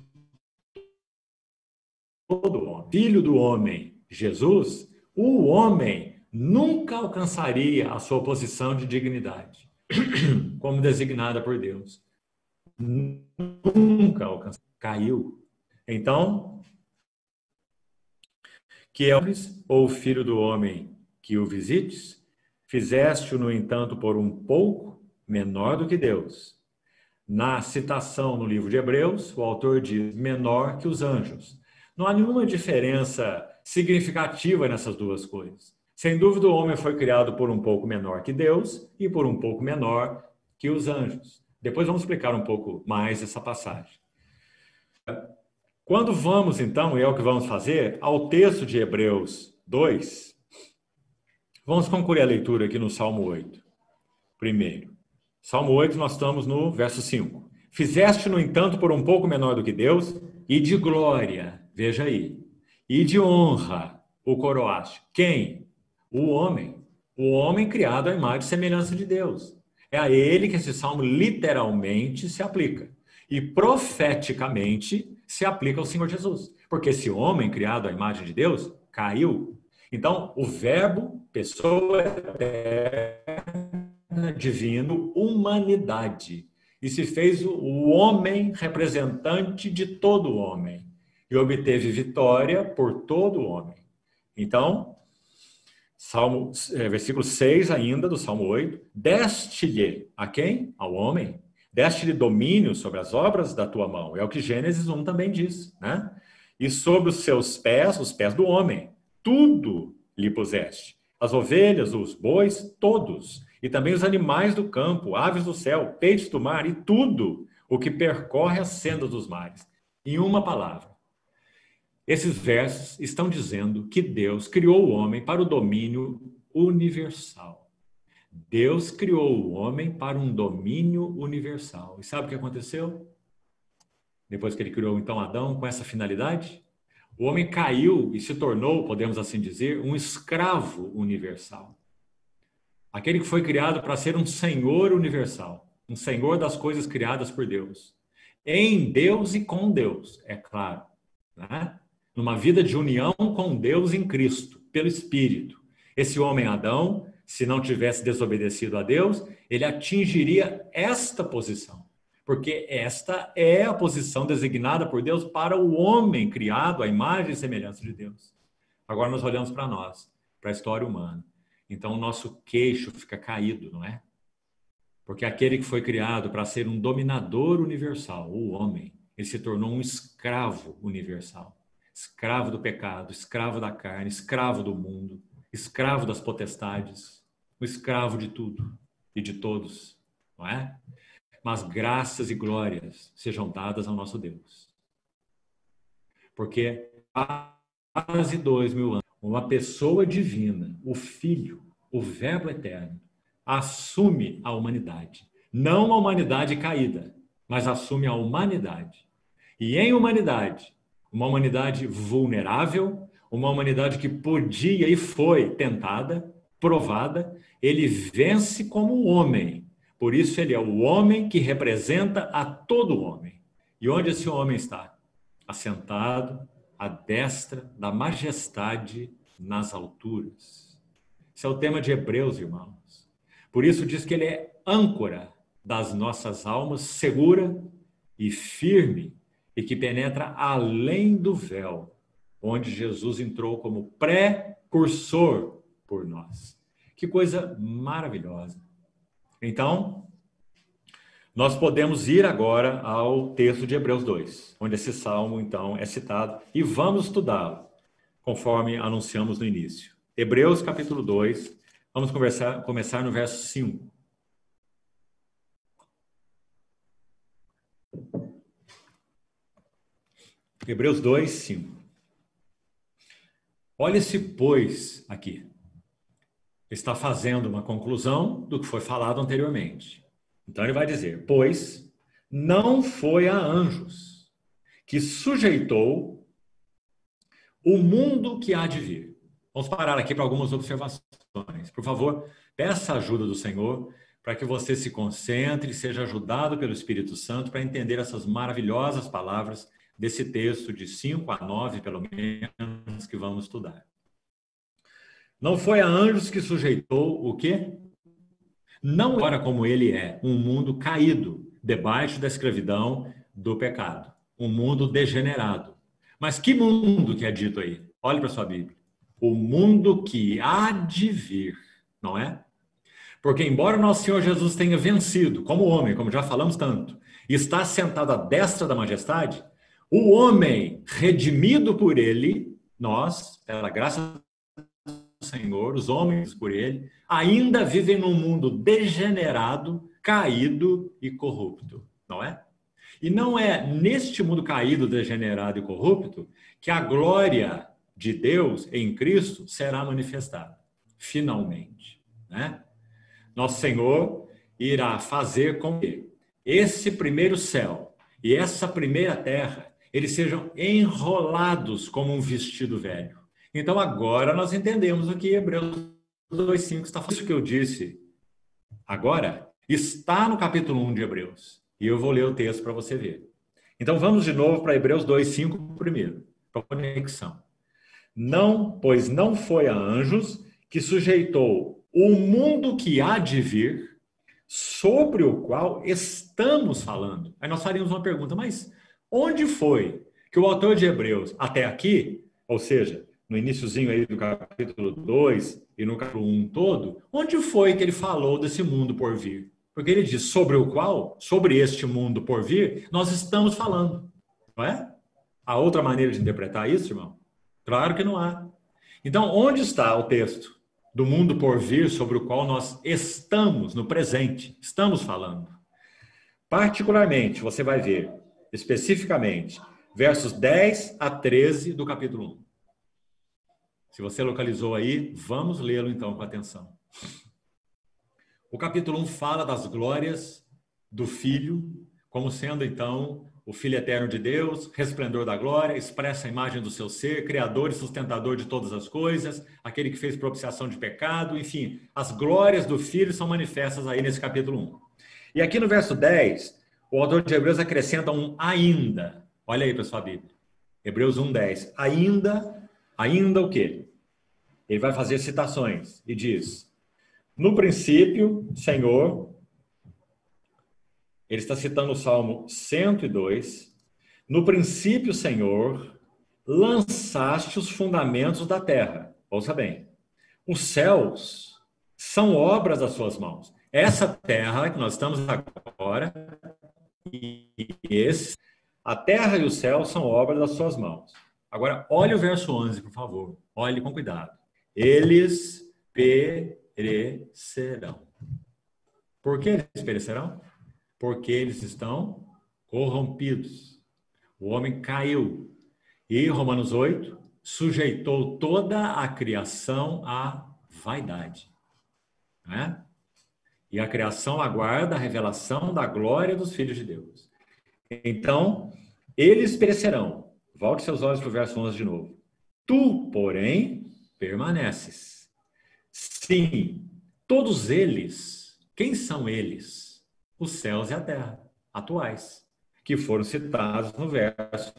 todo homem. Filho do homem, Jesus, o homem nunca alcançaria a sua posição de dignidade, como designada por Deus. Nunca alcançou, caiu. Então, que é ou filho do homem que o visites, fizeste-o, no entanto, por um pouco menor do que Deus. Na citação no livro de Hebreus, o autor diz menor que os anjos. Não há nenhuma diferença significativa nessas duas coisas. Sem dúvida, o homem foi criado por um pouco menor que Deus e por um pouco menor que os anjos. Depois vamos explicar um pouco mais essa passagem. Quando vamos, então, e é o que vamos fazer, ao texto de Hebreus dois, vamos concluir a leitura aqui no Salmo oito. Primeiro, Salmo oito, nós estamos no verso cinco. Fizeste, no entanto, por um pouco menor do que Deus, e de glória, veja aí, e de honra o coroaste. Quem? O homem. O homem criado à imagem e semelhança de Deus. É a ele que esse salmo literalmente se aplica. E profeticamente se aplica ao Senhor Jesus. Porque esse homem criado à imagem de Deus caiu. Então, o verbo, pessoa eterna, divino, humanidade. E se fez o homem representante de todo homem. E obteve vitória por todo homem. Então, Salmo, versículo seis ainda do Salmo oito. Deste-lhe a quem? Ao homem. Deste-lhe domínio sobre as obras da tua mão. É o que Gênesis um também diz, né? E sobre os seus pés, os pés do homem. Tudo lhe puseste. As ovelhas, os bois, todos. E também os animais do campo, aves do céu, peixes do mar e tudo o que percorre as sendas dos mares. Em uma palavra. Esses versos estão dizendo que Deus criou o homem para o domínio universal. Deus criou o homem para um domínio universal. E sabe o que aconteceu? Depois que ele criou, então, Adão com essa finalidade? O homem caiu e se tornou, podemos assim dizer, um escravo universal. Aquele que foi criado para ser um senhor universal. Um senhor das coisas criadas por Deus. Em Deus e com Deus, é claro, né? Numa vida de união com Deus em Cristo, pelo Espírito. Esse homem Adão, se não tivesse desobedecido a Deus, ele atingiria esta posição. Porque esta é a posição designada por Deus para o homem criado à imagem e semelhança de Deus. Agora nós olhamos para nós, para a história humana. Então o nosso queixo fica caído, não é? Porque aquele que foi criado para ser um dominador universal, o homem, ele se tornou um escravo universal. Escravo do pecado, escravo da carne, escravo do mundo, escravo das potestades, o escravo de tudo e de todos, não é? Mas graças e glórias sejam dadas ao nosso Deus. Porque há quase dois mil anos, uma pessoa divina, o Filho, o Verbo eterno, assume a humanidade. Não a humanidade caída, mas assume a humanidade. E em humanidade, uma humanidade vulnerável, uma humanidade que podia e foi tentada, provada, ele vence como homem. Por isso ele é o homem que representa a todo homem. E onde esse homem está? Assentado à destra da majestade nas alturas. Esse é o tema de Hebreus, irmãos. Por isso diz que ele é âncora das nossas almas, segura e firme, e que penetra além do véu, onde Jesus entrou como precursor por nós. Que coisa maravilhosa. Então, nós podemos ir agora ao texto de Hebreus dois, onde esse salmo, então, é citado, e vamos estudá-lo, conforme anunciamos no início. Hebreus, capítulo dois, vamos conversar, começar no verso cinco. Hebreus dois, cinco. Olha esse pois aqui. Está fazendo uma conclusão do que foi falado anteriormente. Então ele vai dizer, pois não foi a anjos que sujeitou o mundo que há de vir. Vamos parar aqui para algumas observações. Por favor, peça a ajuda do Senhor para que você se concentre e seja ajudado pelo Espírito Santo para entender essas maravilhosas palavras desse texto de cinco a nove, pelo menos, que vamos estudar. Não foi a anjos que sujeitou o quê? Não agora como ele é, um mundo caído, debaixo da escravidão do pecado. Um mundo degenerado. Mas que mundo que é dito aí? Olhe para sua Bíblia. O mundo que há de vir, não é? Porque embora nosso Senhor Jesus tenha vencido como homem, como já falamos tanto, e está sentado à destra da majestade, o homem redimido por ele, nós, pela graça do Senhor, os homens por ele, ainda vivem num mundo degenerado, caído e corrupto, não é? E não é neste mundo caído, degenerado e corrupto que a glória de Deus em Cristo será manifestada, finalmente, né? Nosso Senhor irá fazer com que esse primeiro céu e essa primeira terra, eles sejam enrolados como um vestido velho. Então agora nós entendemos o que Hebreus dois, cinco está falando. Isso que eu disse agora está no capítulo um de Hebreus. E eu vou ler o texto para você ver. Então vamos de novo para Hebreus dois, cinco primeiro, para a conexão. Não, pois não foi a anjos que sujeitou o mundo que há de vir, sobre o qual estamos falando. Aí nós faríamos uma pergunta, mas onde foi que o autor de Hebreus, até aqui, ou seja, no iniciozinho aí do capítulo dois e no capítulo um todo, onde foi que ele falou desse mundo por vir? Porque ele diz sobre o qual, sobre este mundo por vir, nós estamos falando, não é? Há outra maneira de interpretar isso, irmão? Claro que não há. Então, onde está o texto do mundo por vir sobre o qual nós estamos no presente, estamos falando? Particularmente, você vai ver, especificamente, versos dez a treze do capítulo um. Se você localizou aí, vamos lê-lo então com atenção. O capítulo um fala das glórias do Filho, como sendo então o Filho eterno de Deus, resplendor da glória, expressa a imagem do seu ser, criador e sustentador de todas as coisas, aquele que fez propiciação de pecado, enfim, as glórias do Filho são manifestas aí nesse capítulo um. E aqui no verso dez, o autor de Hebreus acrescenta um ainda. Olha aí para sua Bíblia. Hebreus um, dez. Ainda, ainda o quê? Ele vai fazer citações e diz: no princípio, Senhor, ele está citando o Salmo cento e dois, no princípio, Senhor, lançaste os fundamentos da terra. Ouça bem, os céus são obras das suas mãos. Essa terra que nós estamos agora, e esse, a terra e o céu são obras das suas mãos. Agora, olhe o verso onze, por favor. Olhe com cuidado. Eles perecerão. Por que eles perecerão? Porque eles estão corrompidos. O homem caiu. E Romanos oito sujeitou toda a criação à vaidade. Né? E a criação aguarda a revelação da glória dos filhos de Deus. Então, eles perecerão. Volte seus olhos para o verso onze de novo. Tu, porém, permaneces. Sim, todos eles, quem são eles? Os céus e a terra, atuais, que foram citados no verso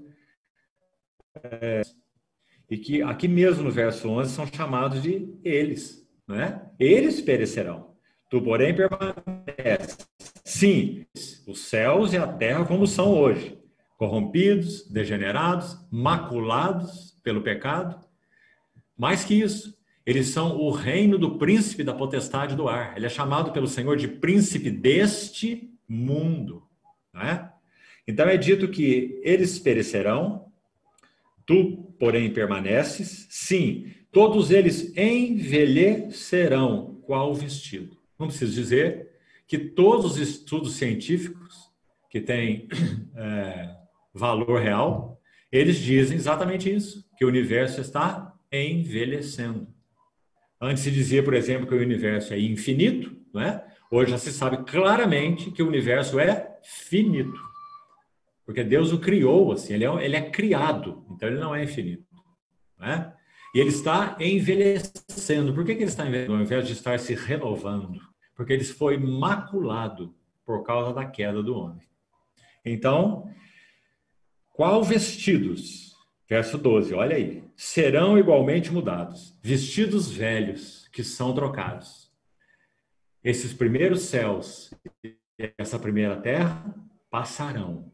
é, e que aqui mesmo no verso onze são chamados de eles, não é? Eles perecerão. Tu, porém, permaneces. Sim, os céus e a terra como são hoje, corrompidos, degenerados, maculados pelo pecado. Mais que isso, eles são o reino do príncipe da potestade do ar. Ele é chamado pelo Senhor de príncipe deste mundo. Não é? Então é dito que eles perecerão, tu, porém, permaneces. Sim, todos eles envelhecerão, qual vestido. Não preciso dizer que todos os estudos científicos que têm é, valor real, Eles dizem exatamente isso, que o universo está envelhecendo. Antes se dizia, por exemplo, que o universo é infinito, não é? Hoje já se sabe claramente que o universo é finito. Porque Deus o criou assim, ele é, ele é criado, então ele não é infinito. Não é? E ele está envelhecendo. Por que, que ele está envelhecendo, ao invés de estar se renovando? Porque ele foi maculado por causa da queda do homem. Então, qual vestidos? Verso doze, olha aí. Serão igualmente mudados. Vestidos velhos que são trocados. Esses primeiros céus, essa primeira terra, passarão.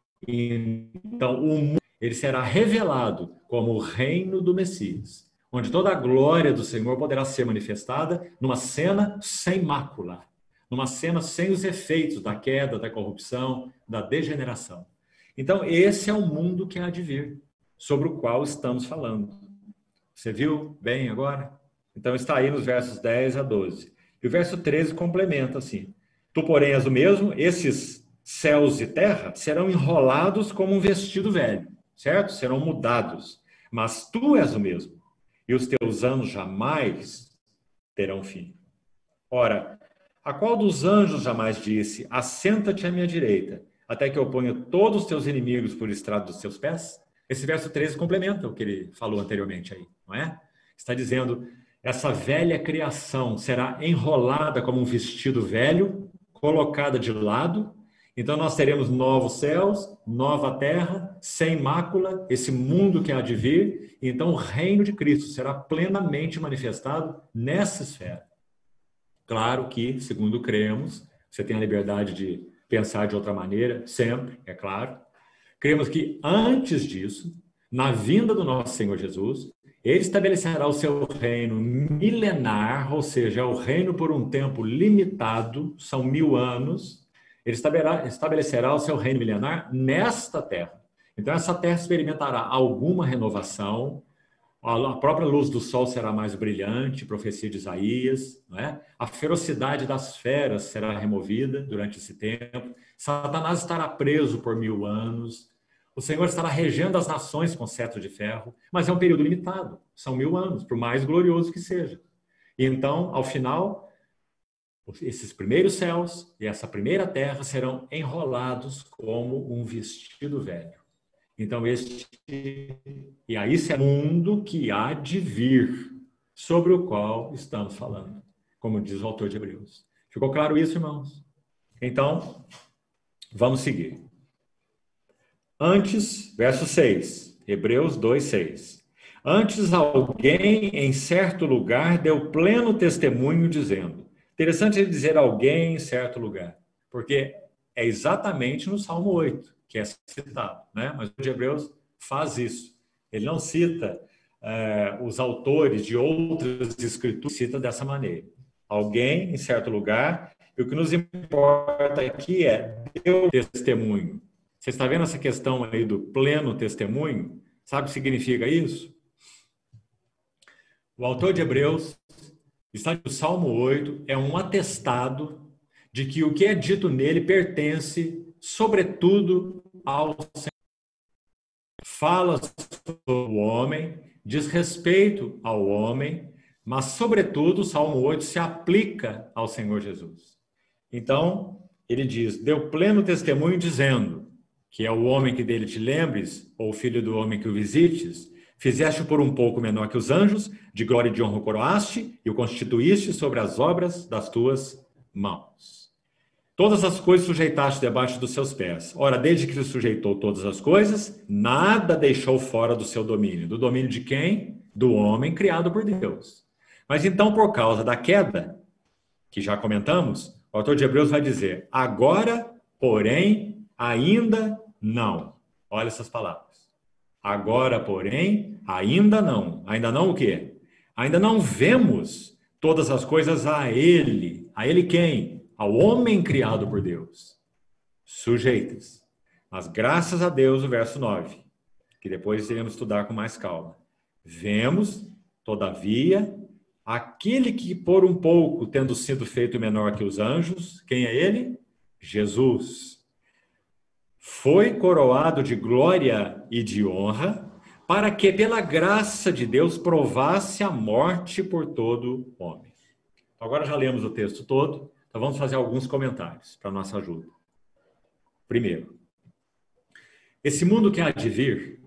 Então, o mundo ele será revelado como o reino do Messias, onde toda a glória do Senhor poderá ser manifestada numa cena sem mácula, numa cena sem os efeitos da queda, da corrupção, da degeneração. Então, esse é o mundo que há de vir, sobre o qual estamos falando. Você viu bem agora? Então, está aí nos versos dez a doze. E o verso treze complementa assim: Tu, porém, és o mesmo, esses céus e terra serão enrolados como um vestido velho, certo? Serão mudados. Mas tu és o mesmo, e os teus anos jamais terão fim. Ora, a qual dos anjos jamais disse: Assenta-te à minha direita, até que eu ponha todos os teus inimigos por estrado dos teus pés? Esse verso treze complementa o que ele falou anteriormente aí, não é? Está dizendo, essa velha criação será enrolada como um vestido velho, colocada de lado. Então nós teremos novos céus, nova terra, sem mácula, esse mundo que há de vir. Então o reino de Cristo será plenamente manifestado nessa esfera. Claro que, segundo cremos, você tem a liberdade de pensar de outra maneira, sempre, é claro. Cremos que antes disso, na vinda do nosso Senhor Jesus, ele estabelecerá o seu reino milenar, ou seja, o reino por um tempo limitado, são mil anos. Ele estabelecerá o seu reino milenar nesta terra. Então, essa terra experimentará alguma renovação, a própria luz do sol será mais brilhante, profecia de Isaías, não é? A ferocidade das feras será removida durante esse tempo, Satanás estará preso por mil anos, o Senhor estará regendo as nações com cetro de ferro, mas é um período limitado, são mil anos, por mais glorioso que seja. E então, ao final, esses primeiros céus e essa primeira terra serão enrolados como um vestido velho. Então, este, e aí esse é o mundo que há de vir, sobre o qual estamos falando, como diz o autor de Hebreus. Ficou claro isso, irmãos? Então, vamos seguir. Antes, verso seis, Hebreus dois, seis. Antes alguém em certo lugar deu pleno testemunho dizendo. Interessante ele dizer alguém em certo lugar, porque é exatamente no Salmo oito que é citado, né? Mas o de Hebreus faz isso. Ele não cita eh, os autores de outras escrituras, cita dessa maneira. Alguém em certo lugar, e o que nos importa aqui é deu testemunho. Você está vendo essa questão aí do pleno testemunho? Sabe o que significa isso? O autor de Hebreus está no Salmo oito, é um atestado de que o que é dito nele pertence, sobretudo, ao Senhor. Fala sobre o homem, diz respeito ao homem, mas, sobretudo, o Salmo oito se aplica ao Senhor Jesus. Então, ele diz, deu pleno testemunho dizendo que é o homem que dele te lembres, ou o filho do homem que o visites, fizeste por um pouco menor que os anjos, de glória e de honra o coroaste, e o constituíste sobre as obras das tuas mãos. Todas as coisas sujeitaste debaixo dos seus pés. Ora, desde que se sujeitou todas as coisas, nada deixou fora do seu domínio. Do domínio de quem? Do homem criado por Deus. Mas então, por causa da queda, que já comentamos, o autor de Hebreus vai dizer, agora, porém, ainda não. Olha essas palavras. Agora, porém, ainda não. Ainda não o quê? Ainda não vemos todas as coisas a ele. A ele quem? Ao homem criado por Deus. Sujeitas. Mas graças a Deus, o verso nove, que depois iremos estudar com mais calma. Vemos, todavia, aquele que por um pouco, tendo sido feito menor que os anjos, quem é ele? Jesus. foi coroado de glória e de honra, para que, pela graça de Deus, provasse a morte por todo homem. Então, agora já lemos o texto todo, então vamos fazer alguns comentários para nossa ajuda. Primeiro, esse mundo que há de vir,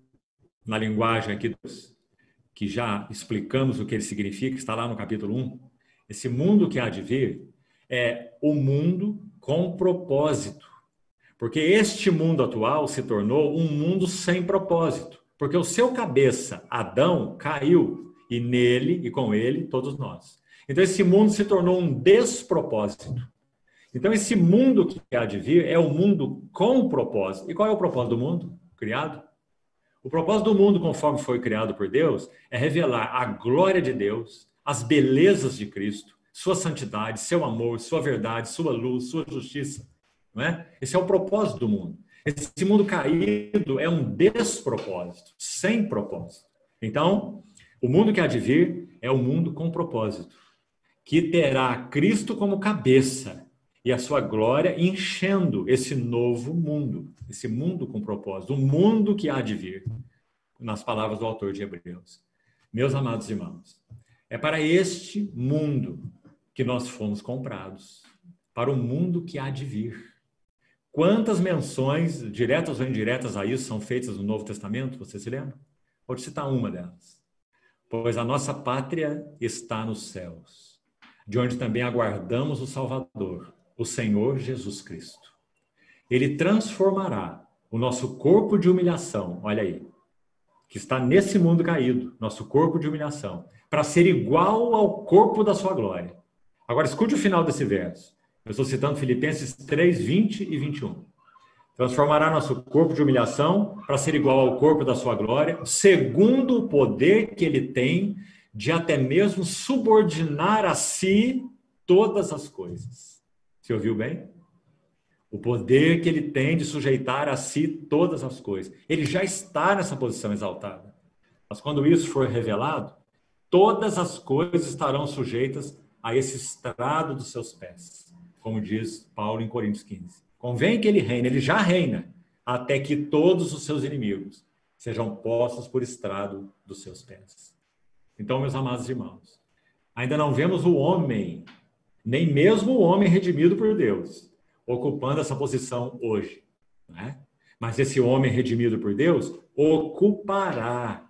na linguagem aqui, que já explicamos o que ele significa, está lá no capítulo um, esse mundo que há de vir é o mundo com propósito. Porque este mundo atual se tornou um mundo sem propósito. Porque o seu cabeça, Adão, caiu, e nele e com ele, todos nós. Então esse mundo se tornou um despropósito. Então esse mundo que há de vir é o mundo com propósito. E qual é o propósito do mundo criado? O propósito do mundo, conforme foi criado por Deus, é revelar a glória de Deus, as belezas de Cristo, sua santidade, seu amor, sua verdade, sua luz, sua justiça. Não é? Esse é o propósito do mundo. Esse mundo caído é um despropósito, sem propósito. Então, o mundo que há de vir é o mundo com propósito, que terá Cristo como cabeça e a sua glória enchendo esse novo mundo, esse mundo com propósito, o mundo que há de vir, nas palavras do autor de Hebreus. Meus amados irmãos, é para este mundo que nós fomos comprados, para o mundo que há de vir. Quantas menções, diretas ou indiretas a isso, são feitas no Novo Testamento? Você se lembra? Vou te citar uma delas. Pois a nossa pátria está nos céus, de onde também aguardamos o Salvador, o Senhor Jesus Cristo. Ele transformará o nosso corpo de humilhação, olha aí, que está nesse mundo caído, nosso corpo de humilhação, para ser igual ao corpo da sua glória. Agora escute o final desse verso. Eu estou citando Filipenses três, vinte e vinte e um. Transformará nosso corpo de humilhação para ser igual ao corpo da sua glória, segundo o poder que ele tem de até mesmo subordinar a si todas as coisas. Você ouviu bem? O poder que ele tem de sujeitar a si todas as coisas. Ele já está nessa posição exaltada. Mas quando isso for revelado, todas as coisas estarão sujeitas a esse estrado dos seus pés. Como diz Paulo em Coríntios quinze. Convém que ele reine, ele já reina, até que todos os seus inimigos sejam postos por estrado dos seus pés. Então, meus amados irmãos, ainda não vemos o homem, nem mesmo o homem redimido por Deus, ocupando essa posição hoje. Né? Mas esse homem redimido por Deus ocupará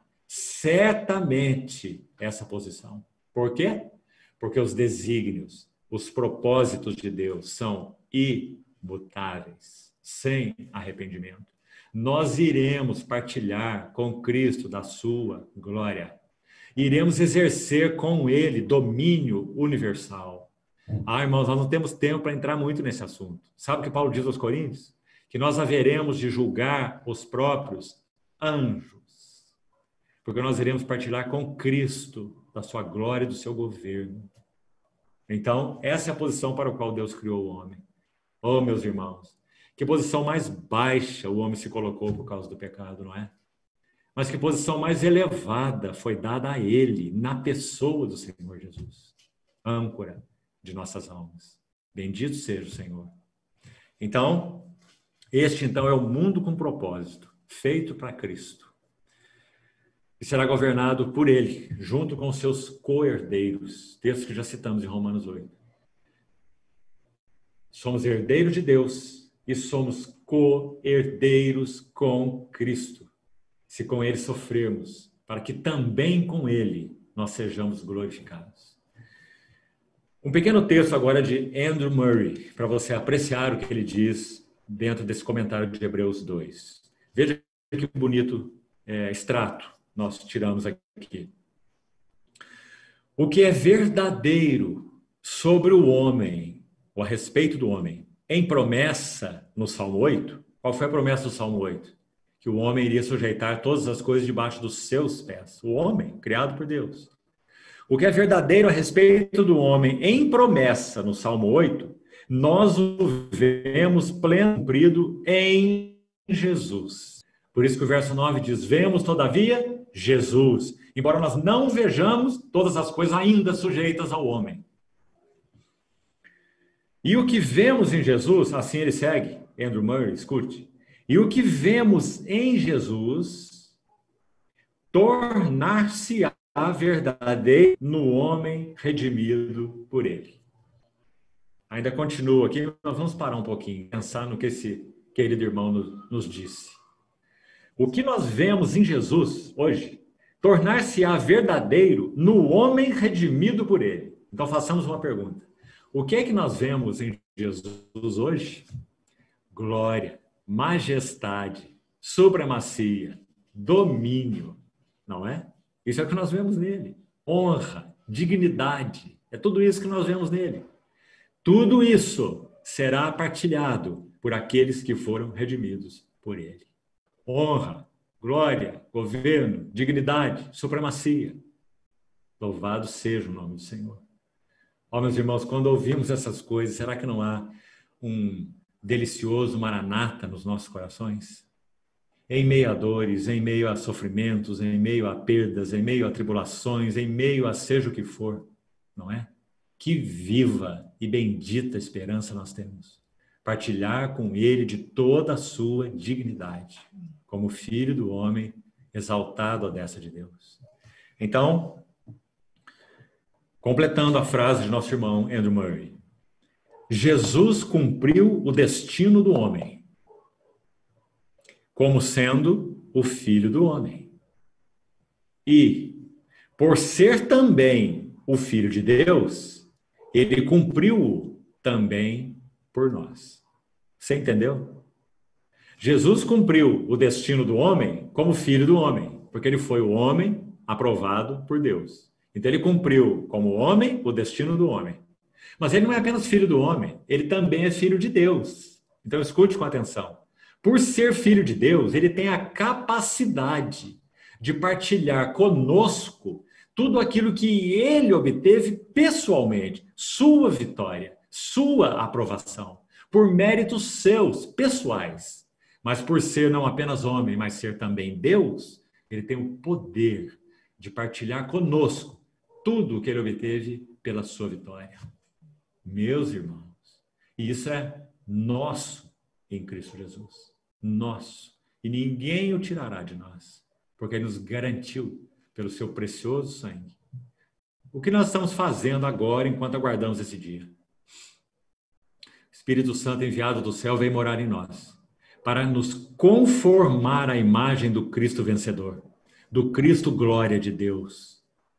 certamente essa posição. Por quê? Porque os desígnios, os propósitos de Deus são imutáveis, sem arrependimento. Nós iremos partilhar com Cristo da sua glória. Iremos exercer com ele domínio universal. Ah, irmãos, nós não temos tempo para entrar muito nesse assunto. Sabe o que Paulo diz aos Coríntios? Que nós haveremos de julgar os próprios anjos. Porque nós iremos partilhar com Cristo da sua glória e do seu governo. Então, essa é a posição para a qual Deus criou o homem. Oh, meus irmãos, que posição mais baixa o homem se colocou por causa do pecado, não é? Mas que posição mais elevada foi dada a ele, na pessoa do Senhor Jesus. Âncora de nossas almas. Bendito seja o Senhor. Então, este então é o mundo com propósito, feito para Cristo. E será governado por ele, junto com seus co-herdeiros. Texto que já citamos em Romanos oito. Somos herdeiros de Deus e somos co-herdeiros com Cristo. Se com ele sofrermos, para que também com ele nós sejamos glorificados. Um pequeno texto agora de Andrew Murray, para você apreciar o que ele diz dentro desse comentário de Hebreus dois. Veja que bonito é, extrato nós tiramos aqui. O que é verdadeiro sobre o homem, ou a respeito do homem, em promessa no Salmo oito, qual foi a promessa do Salmo oito? Que o homem iria sujeitar todas as coisas debaixo dos seus pés. O homem, criado por Deus. O que é verdadeiro a respeito do homem em promessa no Salmo oito, nós o vemos pleno cumprido em Jesus. Por isso que o verso nove diz, vemos todavia Jesus, embora nós não vejamos todas as coisas ainda sujeitas ao homem. E o que vemos em Jesus, assim ele segue, Andrew Murray, escute, E o que vemos em Jesus tornar-se-á verdadeiro no homem redimido por ele. Ainda continua aqui, nós vamos parar um pouquinho, pensar no que esse querido irmão nos, nos disse. O que nós vemos em Jesus hoje, tornar-se-á verdadeiro no homem redimido por ele. Então façamos uma pergunta. O que é que nós vemos em Jesus hoje? Glória, majestade, supremacia, domínio, não é? Isso é o que nós vemos nele. Honra, dignidade, é tudo isso que nós vemos nele. Tudo isso será partilhado por aqueles que foram redimidos por ele. Honra, glória, governo, dignidade, supremacia. Louvado seja o nome do Senhor. Ó, meus irmãos, quando ouvimos essas coisas, será que não há um delicioso maranata nos nossos corações? Em meio a dores, em meio a sofrimentos, em meio a perdas, em meio a tribulações, em meio a seja o que for, não é? Que viva e bendita esperança nós temos. Partilhar com ele de toda a sua dignidade, como filho do homem exaltado à destra de Deus. Então, completando a frase de nosso irmão Andrew Murray, Jesus cumpriu o destino do homem, como sendo o filho do homem. E, por ser também o filho de Deus, ele cumpriu também por nós. Você entendeu? Jesus cumpriu o destino do homem como filho do homem, porque ele foi o homem aprovado por Deus. Então ele cumpriu como homem o destino do homem. Mas ele não é apenas filho do homem, ele também é filho de Deus. Então escute com atenção. Por ser filho de Deus, ele tem a capacidade de partilhar conosco tudo aquilo que ele obteve pessoalmente, sua vitória, sua aprovação, por méritos seus, pessoais. Mas por ser não apenas homem, mas ser também Deus, ele tem o poder de partilhar conosco tudo o que ele obteve pela sua vitória. Meus irmãos, isso é nosso em Cristo Jesus. Nosso. E ninguém o tirará de nós, porque ele nos garantiu pelo seu precioso sangue. O que nós estamos fazendo agora enquanto aguardamos esse dia? O Espírito Santo enviado do céu veio morar em nós, para nos conformar à imagem do Cristo vencedor, do Cristo glória de Deus.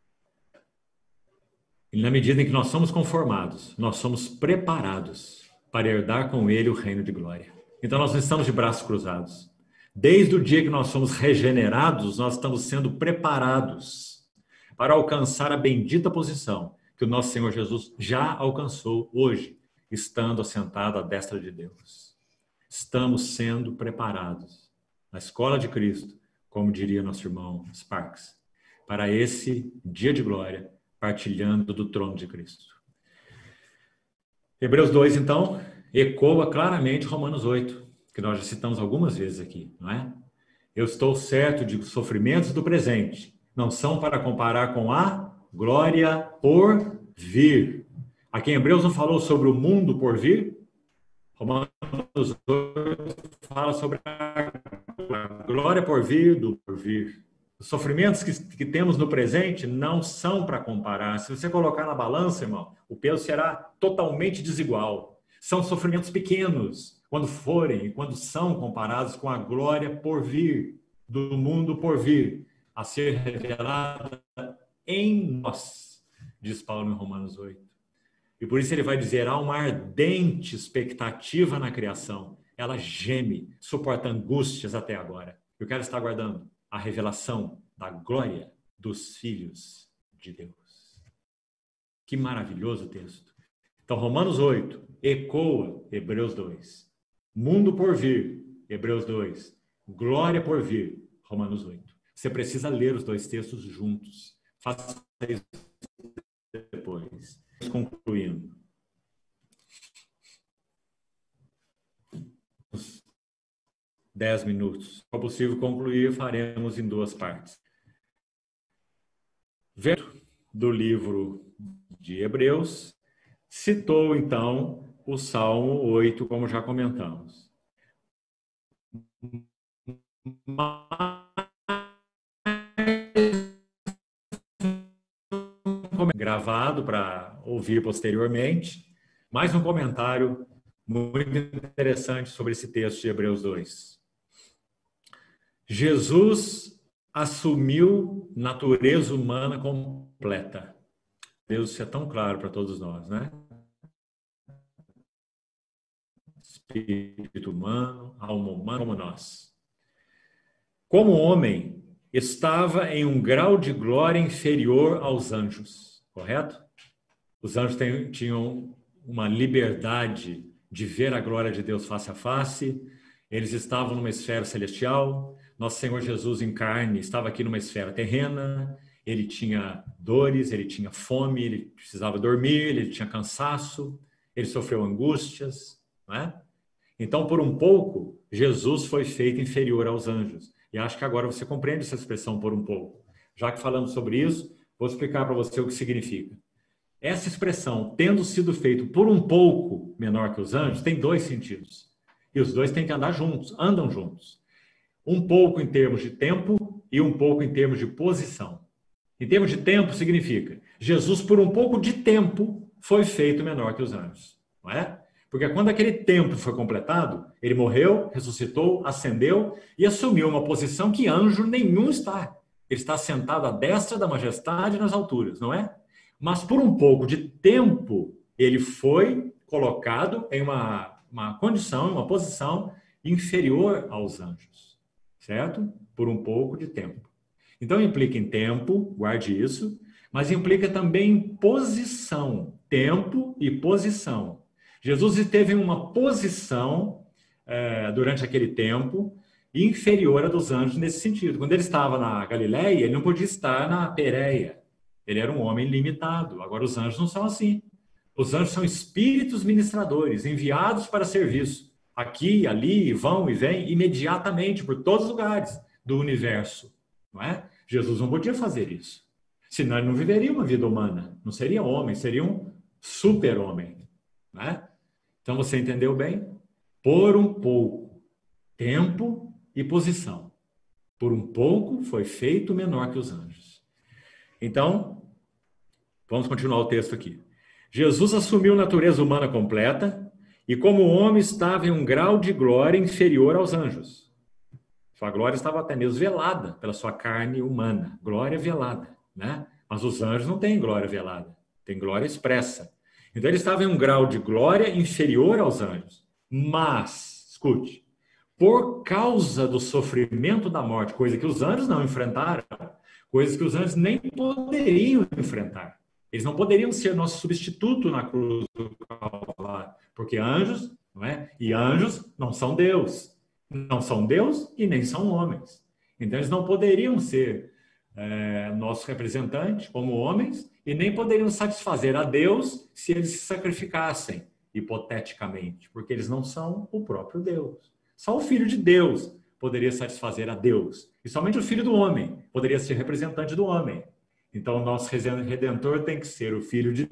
E na medida em que nós somos conformados, nós somos preparados para herdar com ele o reino de glória. Então nós não estamos de braços cruzados. Desde o dia que nós somos regenerados, nós estamos sendo preparados para alcançar a bendita posição que o nosso Senhor Jesus já alcançou hoje, estando assentado à destra de Deus. Estamos sendo preparados na escola de Cristo, como diria nosso irmão Sparks, para esse dia de glória, partilhando do trono de Cristo. Hebreus dois, então, ecoa claramente Romanos oito, que nós já citamos algumas vezes aqui, não é? Eu estou certo de que os sofrimentos do presente não são para comparar com a glória por vir. Aqui em Hebreus não falou sobre o mundo por vir? Romanos oito fala sobre a glória por vir do por vir. Os sofrimentos que, que temos no presente não são para comparar. Se você colocar na balança, irmão, o peso será totalmente desigual. São sofrimentos pequenos, quando forem e quando são comparados com a glória por vir, do mundo por vir, a ser revelada em nós, diz Paulo em Romanos oito. E por isso ele vai dizer, há uma ardente expectativa na criação. Ela geme, suporta angústias até agora. Eu quero estar aguardando a revelação da glória dos filhos de Deus. Que maravilhoso texto. Então, Romanos oito ecoa Hebreus dois. Mundo por vir, Hebreus dois. Glória por vir, Romanos oito. Você precisa ler os dois textos juntos. Faça isso depois. Concluindo. Dez minutos. Se for possível concluir, faremos em duas partes. Vendo do livro de Hebreus, citou então o Salmo oito, como já comentamos. Gravado para ouvir posteriormente, mais um comentário muito interessante sobre esse texto de Hebreus dois. Jesus assumiu natureza humana completa. Deus, isso é tão claro para todos nós, né? Espírito humano, alma humana, como nós. Como homem, estava em um grau de glória inferior aos anjos, correto? Os anjos tinham uma liberdade de ver a glória de Deus face a face, eles estavam numa esfera celestial, nosso Senhor Jesus em carne estava aqui numa esfera terrena, ele tinha dores, ele tinha fome, ele precisava dormir, ele tinha cansaço, ele sofreu angústias, não é? Então, por um pouco, Jesus foi feito inferior aos anjos. E acho que agora você compreende essa expressão por um pouco. Já que falamos sobre isso, vou explicar para você o que significa. Essa expressão, tendo sido feito por um pouco menor que os anjos, tem dois sentidos. E os dois têm que andar juntos, andam juntos. Um pouco em termos de tempo e um pouco em termos de posição. Em termos de tempo, significa Jesus, por um pouco de tempo, foi feito menor que os anjos. Não é? Porque quando aquele tempo foi completado, ele morreu, ressuscitou, ascendeu e assumiu uma posição que anjo nenhum está. Ele está sentado à destra da majestade nas alturas, não é? Mas por um pouco de tempo, ele foi colocado em uma, uma condição, uma posição inferior aos anjos, certo? Por um pouco de tempo. Então implica em tempo, guarde isso, mas implica também em posição, tempo e posição. Jesus esteve em uma posição é, durante aquele tempo inferior à dos anjos nesse sentido. Quando ele estava na Galileia, ele não podia estar na Pérea. Ele era um homem limitado. Agora os anjos não são assim. Os anjos são espíritos ministradores, enviados para serviço. Aqui, ali, vão e vêm imediatamente por todos os lugares do universo. Não é? Jesus não podia fazer isso. Senão ele não viveria uma vida humana. Não seria homem, seria um super-homem. Não é? Então você entendeu bem? Por um pouco, tempo e posição. Por um pouco foi feito menor que os anjos. Então, vamos continuar o texto aqui. Jesus assumiu natureza humana completa e como homem estava em um grau de glória inferior aos anjos. Sua glória estava até mesmo velada pela sua carne humana. Glória velada, né? Mas os anjos não têm glória velada, têm glória expressa. Então ele estava em um grau de glória inferior aos anjos. Mas, escute, por causa do sofrimento da morte, coisa que os anjos não enfrentaram, coisas que os anjos nem poderiam enfrentar. Eles não poderiam ser nosso substituto na cruz do Calvário, porque anjos, não é? E anjos não são Deus. Não são Deus e nem são homens. Então eles não poderiam ser é, nosso representante como homens e nem poderiam satisfazer a Deus se eles se sacrificassem, hipoteticamente, porque eles não são o próprio Deus. Só o Filho de Deus poderia satisfazer a Deus. E somente o Filho do homem poderia ser representante do homem. Então, o nosso Redentor tem que ser o Filho de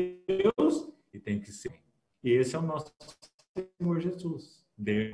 Deus e tem que ser. E esse é o nosso Senhor Jesus. Deus.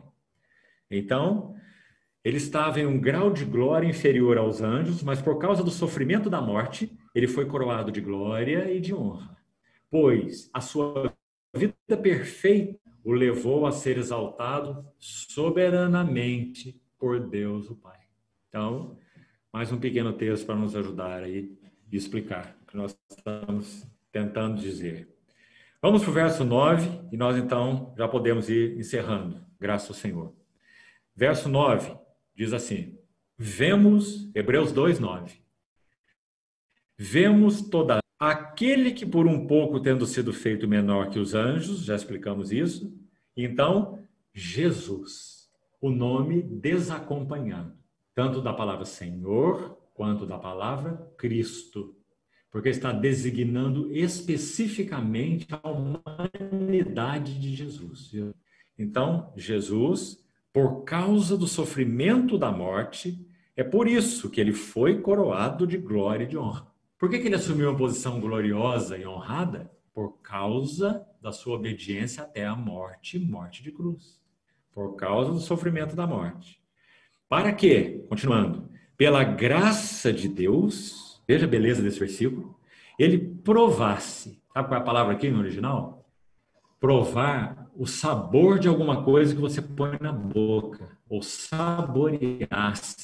Então, ele estava em um grau de glória inferior aos anjos, mas por causa do sofrimento da morte, ele foi coroado de glória e de honra. Pois a sua vida perfeita o levou a ser exaltado soberanamente por Deus o Pai. Então, mais um pequeno texto para nos ajudar aí e explicar o que nós estamos tentando dizer. Vamos para o verso nove e nós então já podemos ir encerrando, graças ao Senhor. Verso nove diz assim: vemos, Hebreus dois, nove, vemos toda aquele que por um pouco tendo sido feito menor que os anjos, já explicamos isso, então Jesus, o nome desacompanhado, tanto da palavra Senhor quanto da palavra Cristo, porque está designando especificamente a humanidade de Jesus. Então, Jesus, por causa do sofrimento da morte, é por isso que ele foi coroado de glória e de honra. Por que que ele assumiu uma posição gloriosa e honrada? Por causa da sua obediência até a morte, morte de cruz. Por causa do sofrimento da morte. Para quê? Continuando. Pela graça de Deus, veja a beleza desse versículo, ele provasse. Sabe qual é a palavra aqui no original? Provar o sabor de alguma coisa que você põe na boca. Ou saboreasse.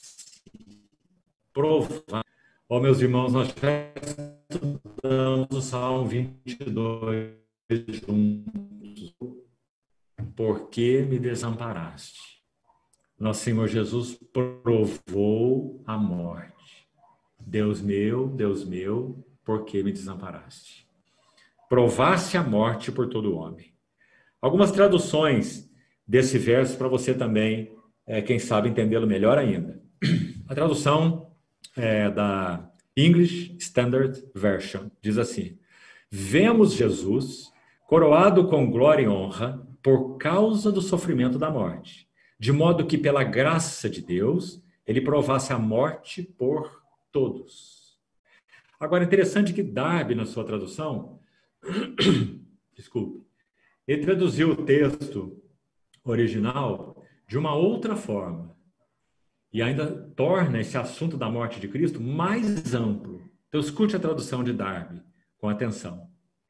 Provar. Ó, oh, meus irmãos, nós já estudamos o Salmo vinte e dois juntos. Por que me desamparaste? Nosso Senhor Jesus provou a morte. Deus meu, Deus meu, por que me desamparaste? Provasse a morte por todo homem. Algumas traduções desse verso para você também, é, quem sabe, entendê-lo melhor ainda. A tradução é, da English Standard Version diz assim: vemos Jesus coroado com glória e honra por causa do sofrimento da morte, de modo que, pela graça de Deus, ele provasse a morte por todos. Agora, é interessante que Darby, na sua tradução, desculpe, ele traduziu o texto original de uma outra forma e ainda torna esse assunto da morte de Cristo mais amplo. Então, escute a tradução de Darby com atenção.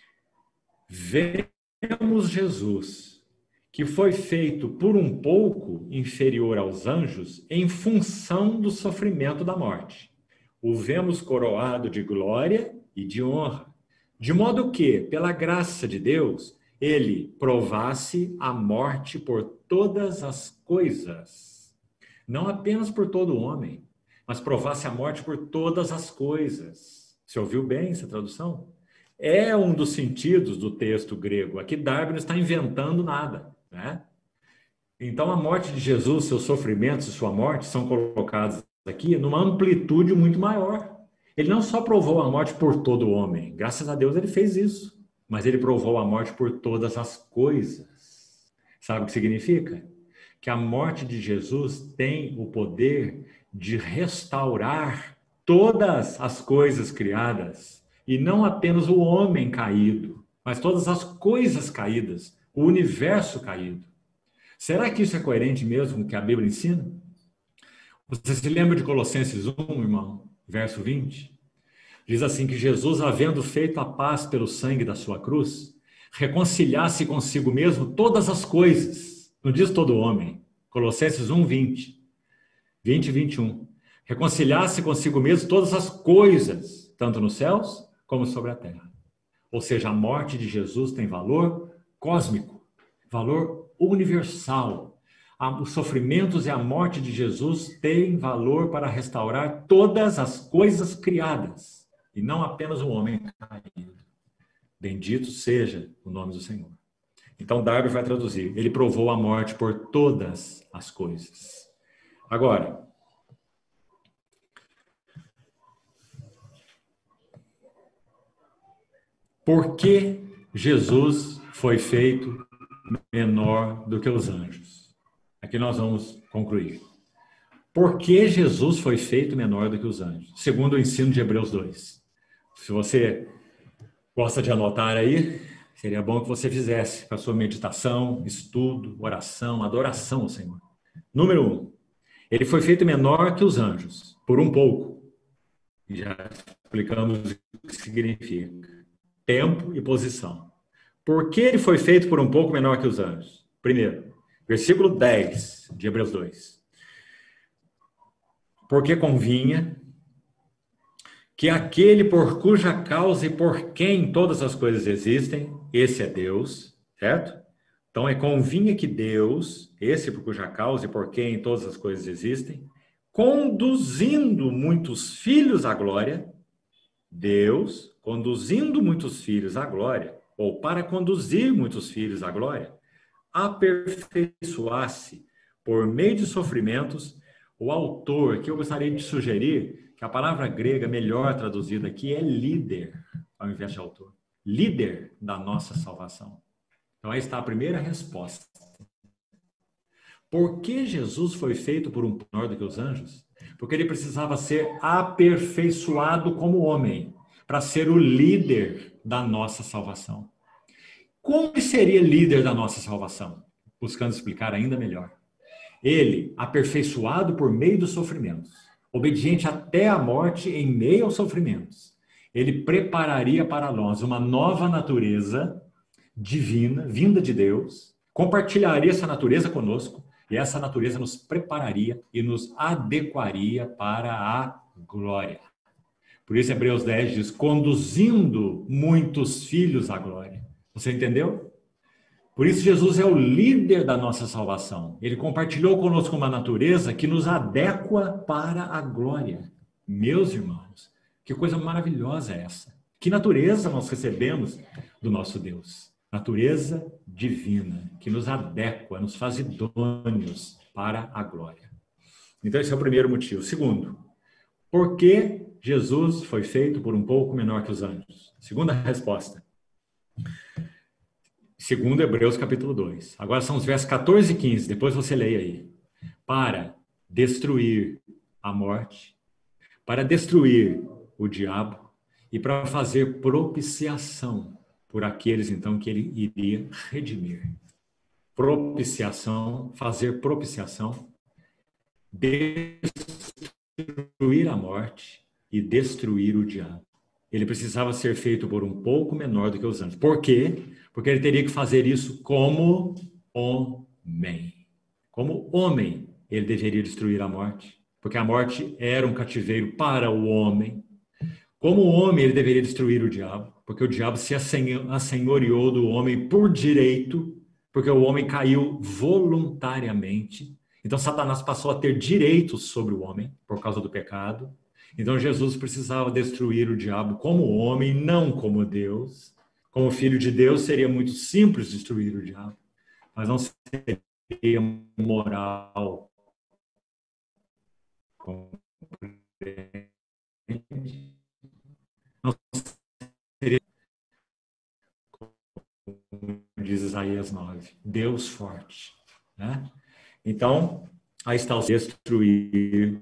Vemos Jesus, que foi feito por um pouco inferior aos anjos em função do sofrimento da morte. O vemos coroado de glória e de honra, de modo que, pela graça de Deus, ele provasse a morte por todas as coisas. Não apenas por todo homem, mas provasse a morte por todas as coisas. Você ouviu bem essa tradução? É um dos sentidos do texto grego. Aqui Darby não está inventando nada, né? Então, a morte de Jesus, seus sofrimentos e sua morte são colocados aqui numa amplitude muito maior. Ele não só provou a morte por todo homem, graças a Deus ele fez isso, mas ele provou a morte por todas as coisas. Sabe o que significa? Que a morte de Jesus tem o poder de restaurar todas as coisas criadas, e não apenas o homem caído, mas todas as coisas caídas, o universo caído. Será que isso é coerente mesmo com o que a Bíblia ensina? Você se lembra de Colossenses um, irmão, verso vinte? Diz assim que Jesus, havendo feito a paz pelo sangue da sua cruz, reconciliasse consigo mesmo todas as coisas. Não diz todo homem. Colossenses um, vinte. vinte e vinte e um. Reconciliasse consigo mesmo todas as coisas, tanto nos céus como sobre a terra. Ou seja, a morte de Jesus tem valor cósmico, valor universal. Os sofrimentos e a morte de Jesus têm valor para restaurar todas as coisas criadas, e não apenas o homem caído. Bendito seja o nome do Senhor. Então, Darby vai traduzir. Ele provou a morte por todas as coisas. Agora, por que Jesus foi feito menor do que os anjos? Aqui nós vamos concluir. Por que Jesus foi feito menor do que os anjos? Segundo o ensino de Hebreus dois. Se você gosta de anotar aí, seria bom que você fizesse para a sua meditação, estudo, oração, adoração ao Senhor. Número um, ele foi feito menor que os anjos, por um pouco. Já explicamos o que significa. Tempo e posição. Por que ele foi feito por um pouco menor que os anjos? Primeiro, versículo dez de Hebreus dois. Porque convinha que aquele por cuja causa e por quem todas as coisas existem, esse é Deus, certo? Então, é convinha que Deus, esse por cuja causa e por quem todas as coisas existem, conduzindo muitos filhos à glória, Deus, conduzindo muitos filhos à glória, ou para conduzir muitos filhos à glória, aperfeiçoasse por meio de sofrimentos o autor, que eu gostaria de sugerir que a palavra grega melhor traduzida aqui é líder, ao invés de autor. Líder da nossa salvação. Então aí está a primeira resposta. Por que Jesus foi feito por um menor do que os anjos? Porque ele precisava ser aperfeiçoado como homem, para ser o líder da nossa salvação. Como ele seria líder da nossa salvação? Buscando explicar ainda melhor. Ele, aperfeiçoado por meio dos sofrimentos, obediente até a morte em meio aos sofrimentos, ele prepararia para nós uma nova natureza divina, vinda de Deus, compartilharia essa natureza conosco, e essa natureza nos prepararia e nos adequaria para a glória. Por isso, Hebreus dez diz, conduzindo muitos filhos à glória. Você entendeu? Por isso, Jesus é o líder da nossa salvação. Ele compartilhou conosco uma natureza que nos adequa para a glória. Meus irmãos, que coisa maravilhosa é essa? Que natureza nós recebemos do nosso Deus? Natureza divina, que nos adequa, nos faz idôneos para a glória. Então, esse é o primeiro motivo. Segundo, por que Jesus foi feito por um pouco menor que os anjos? Segunda resposta. Segundo Hebreus capítulo dois. Agora são os versos quatorze e quinze, depois você leia aí. Para destruir a morte, para destruir o diabo e para fazer propiciação por aqueles, então, que ele iria redimir. Propiciação, fazer propiciação, destruir a morte e destruir o diabo. Ele precisava ser feito por um pouco menor do que os anjos. Por quê? Porque ele teria que fazer isso como homem. Como homem, ele deveria destruir a morte, porque a morte era um cativeiro para o homem. Como homem, ele deveria destruir o diabo, porque o diabo se assenhoreou do homem por direito, porque o homem caiu voluntariamente. Então, Satanás passou a ter direitos sobre o homem por causa do pecado. Então, Jesus precisava destruir o diabo como homem, não como Deus. Como filho de Deus, seria muito simples destruir o diabo, mas não seria moral. Não seria, como diz Isaías nove, Deus forte, né? Então, aí está o destruir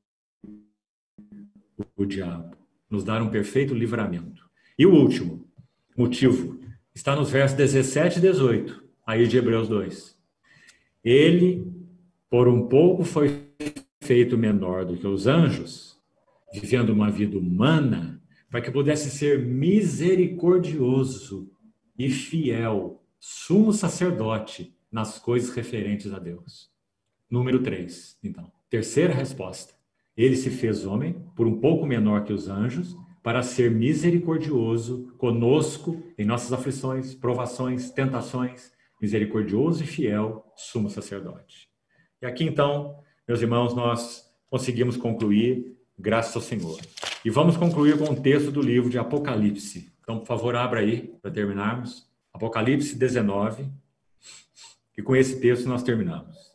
o diabo, nos dar um perfeito livramento. E o último motivo está nos versos dezessete e dezoito, aí de Hebreus dois. Ele, por um pouco, foi feito menor do que os anjos, vivendo uma vida humana, para que pudesse ser misericordioso e fiel, sumo sacerdote nas coisas referentes a Deus. Número três, então. Terceira resposta. Ele se fez homem, por um pouco menor que os anjos, para ser misericordioso conosco em nossas aflições, provações, tentações, misericordioso e fiel, sumo sacerdote. E aqui, então, meus irmãos, nós conseguimos concluir, graças ao Senhor. E vamos concluir com um texto do livro de Apocalipse. Então, por favor, abra aí para terminarmos. Apocalipse dezenove. E com esse texto nós terminamos.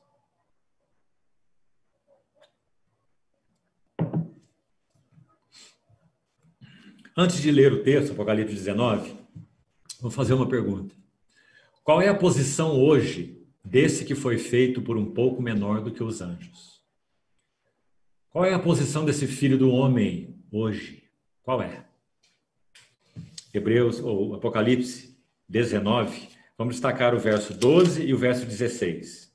Antes de ler o texto, Apocalipse dezenove, vou fazer uma pergunta. Qual é a posição hoje desse que foi feito por um pouco menor do que os anjos? Qual é a posição desse filho do homem hoje? Qual é? Hebreus, ou Apocalipse dezenove, vamos destacar o verso doze e o verso dezesseis.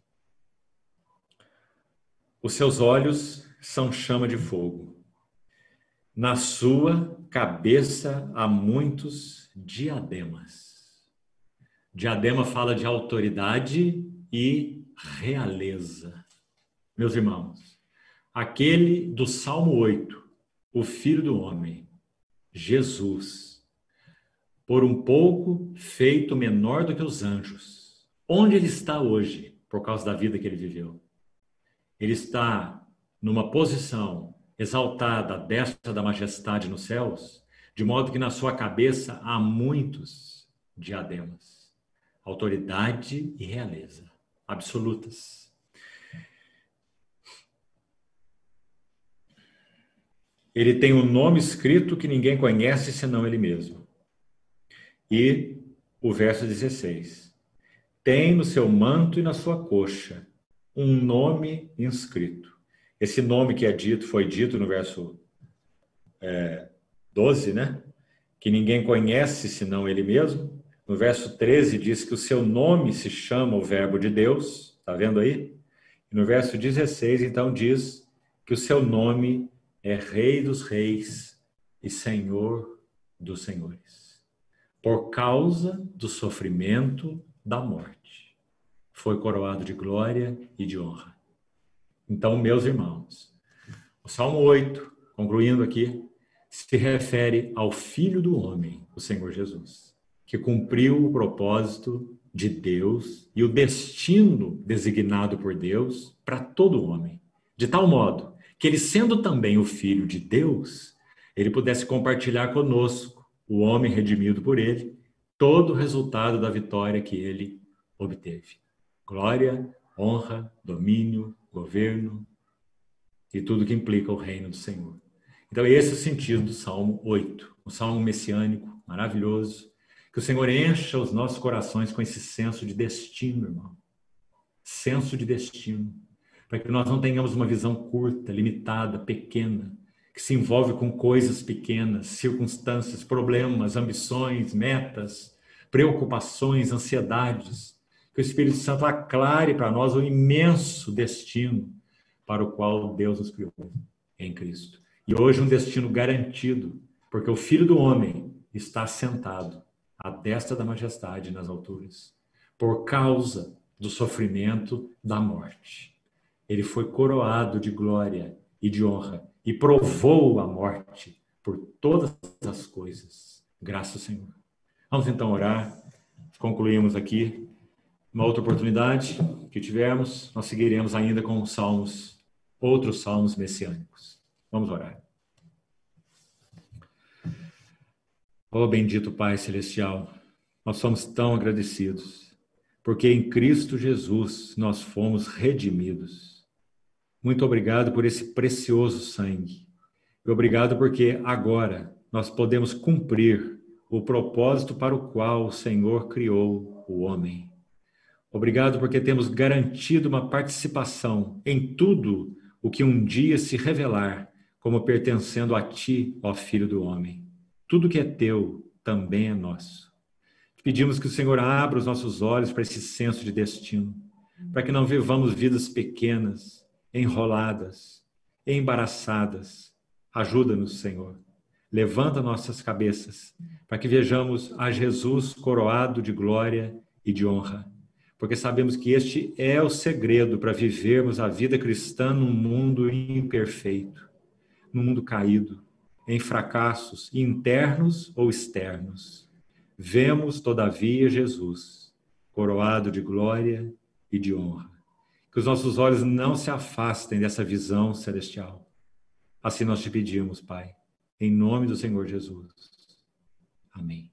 Os seus olhos são chama de fogo. Na sua cabeça há muitos diademas. Diadema fala de autoridade e realeza. Meus irmãos, aquele do Salmo oito, o Filho do Homem, Jesus, por um pouco feito menor do que os anjos. Onde ele está hoje, por causa da vida que ele viveu? Ele está numa posição exaltada, à destra da majestade nos céus, de modo que na sua cabeça há muitos diademas, autoridade e realeza, absolutas. Ele tem um nome escrito que ninguém conhece senão ele mesmo. E o verso dezesseis. Tem no seu manto e na sua coxa um nome inscrito. Esse nome que é dito, foi dito no verso é, doze, né? Que ninguém conhece senão ele mesmo. No verso treze diz que o seu nome se chama o Verbo de Deus. Está vendo aí? No verso dezesseis, então, diz que o seu nome é Rei dos Reis e Senhor dos Senhores. Por causa do sofrimento da morte, foi coroado de glória e de honra. Então, meus irmãos, o Salmo oito, concluindo aqui, se refere ao Filho do Homem, o Senhor Jesus, que cumpriu o propósito de Deus e o destino designado por Deus para todo homem, de tal modo que ele, sendo também o Filho de Deus, ele pudesse compartilhar conosco, o homem redimido por ele, todo o resultado da vitória que ele obteve. Glória, honra, domínio, governo e tudo que implica o reino do Senhor. Então esse é o sentido do Salmo oito, um salmo messiânico maravilhoso, que o Senhor encha os nossos corações com esse senso de destino, irmão. Senso de destino. Para que nós não tenhamos uma visão curta, limitada, pequena, que se envolve com coisas pequenas, circunstâncias, problemas, ambições, metas, preocupações, ansiedades. Que o Espírito Santo aclare para nós o imenso destino para o qual Deus nos criou em Cristo. E hoje um destino garantido, porque o Filho do Homem está sentado à destra da majestade nas alturas, por causa do sofrimento da morte. Ele foi coroado de glória e de honra e provou a morte por todas as coisas. Graças ao Senhor. Vamos então orar. Concluímos aqui. Uma outra oportunidade que tivermos, nós seguiremos ainda com os salmos, outros salmos messiânicos. Vamos orar. Ó bendito Pai Celestial, nós somos tão agradecidos, porque em Cristo Jesus nós fomos redimidos. Muito obrigado por esse precioso sangue. E obrigado porque agora nós podemos cumprir o propósito para o qual o Senhor criou o homem. Obrigado porque temos garantido uma participação em tudo o que um dia se revelar como pertencendo a Ti, ó Filho do Homem. Tudo que é Teu também é nosso. Pedimos que o Senhor abra os nossos olhos para esse senso de destino, para que não vivamos vidas pequenas, enroladas, embaraçadas. Ajuda-nos, Senhor. Levanta nossas cabeças para que vejamos a Jesus coroado de glória e de honra, porque sabemos que este é o segredo para vivermos a vida cristã num mundo imperfeito, num mundo caído, em fracassos internos ou externos. Vemos, todavia, Jesus, coroado de glória e de honra. Que os nossos olhos não se afastem dessa visão celestial. Assim nós te pedimos, Pai, em nome do Senhor Jesus. Amém.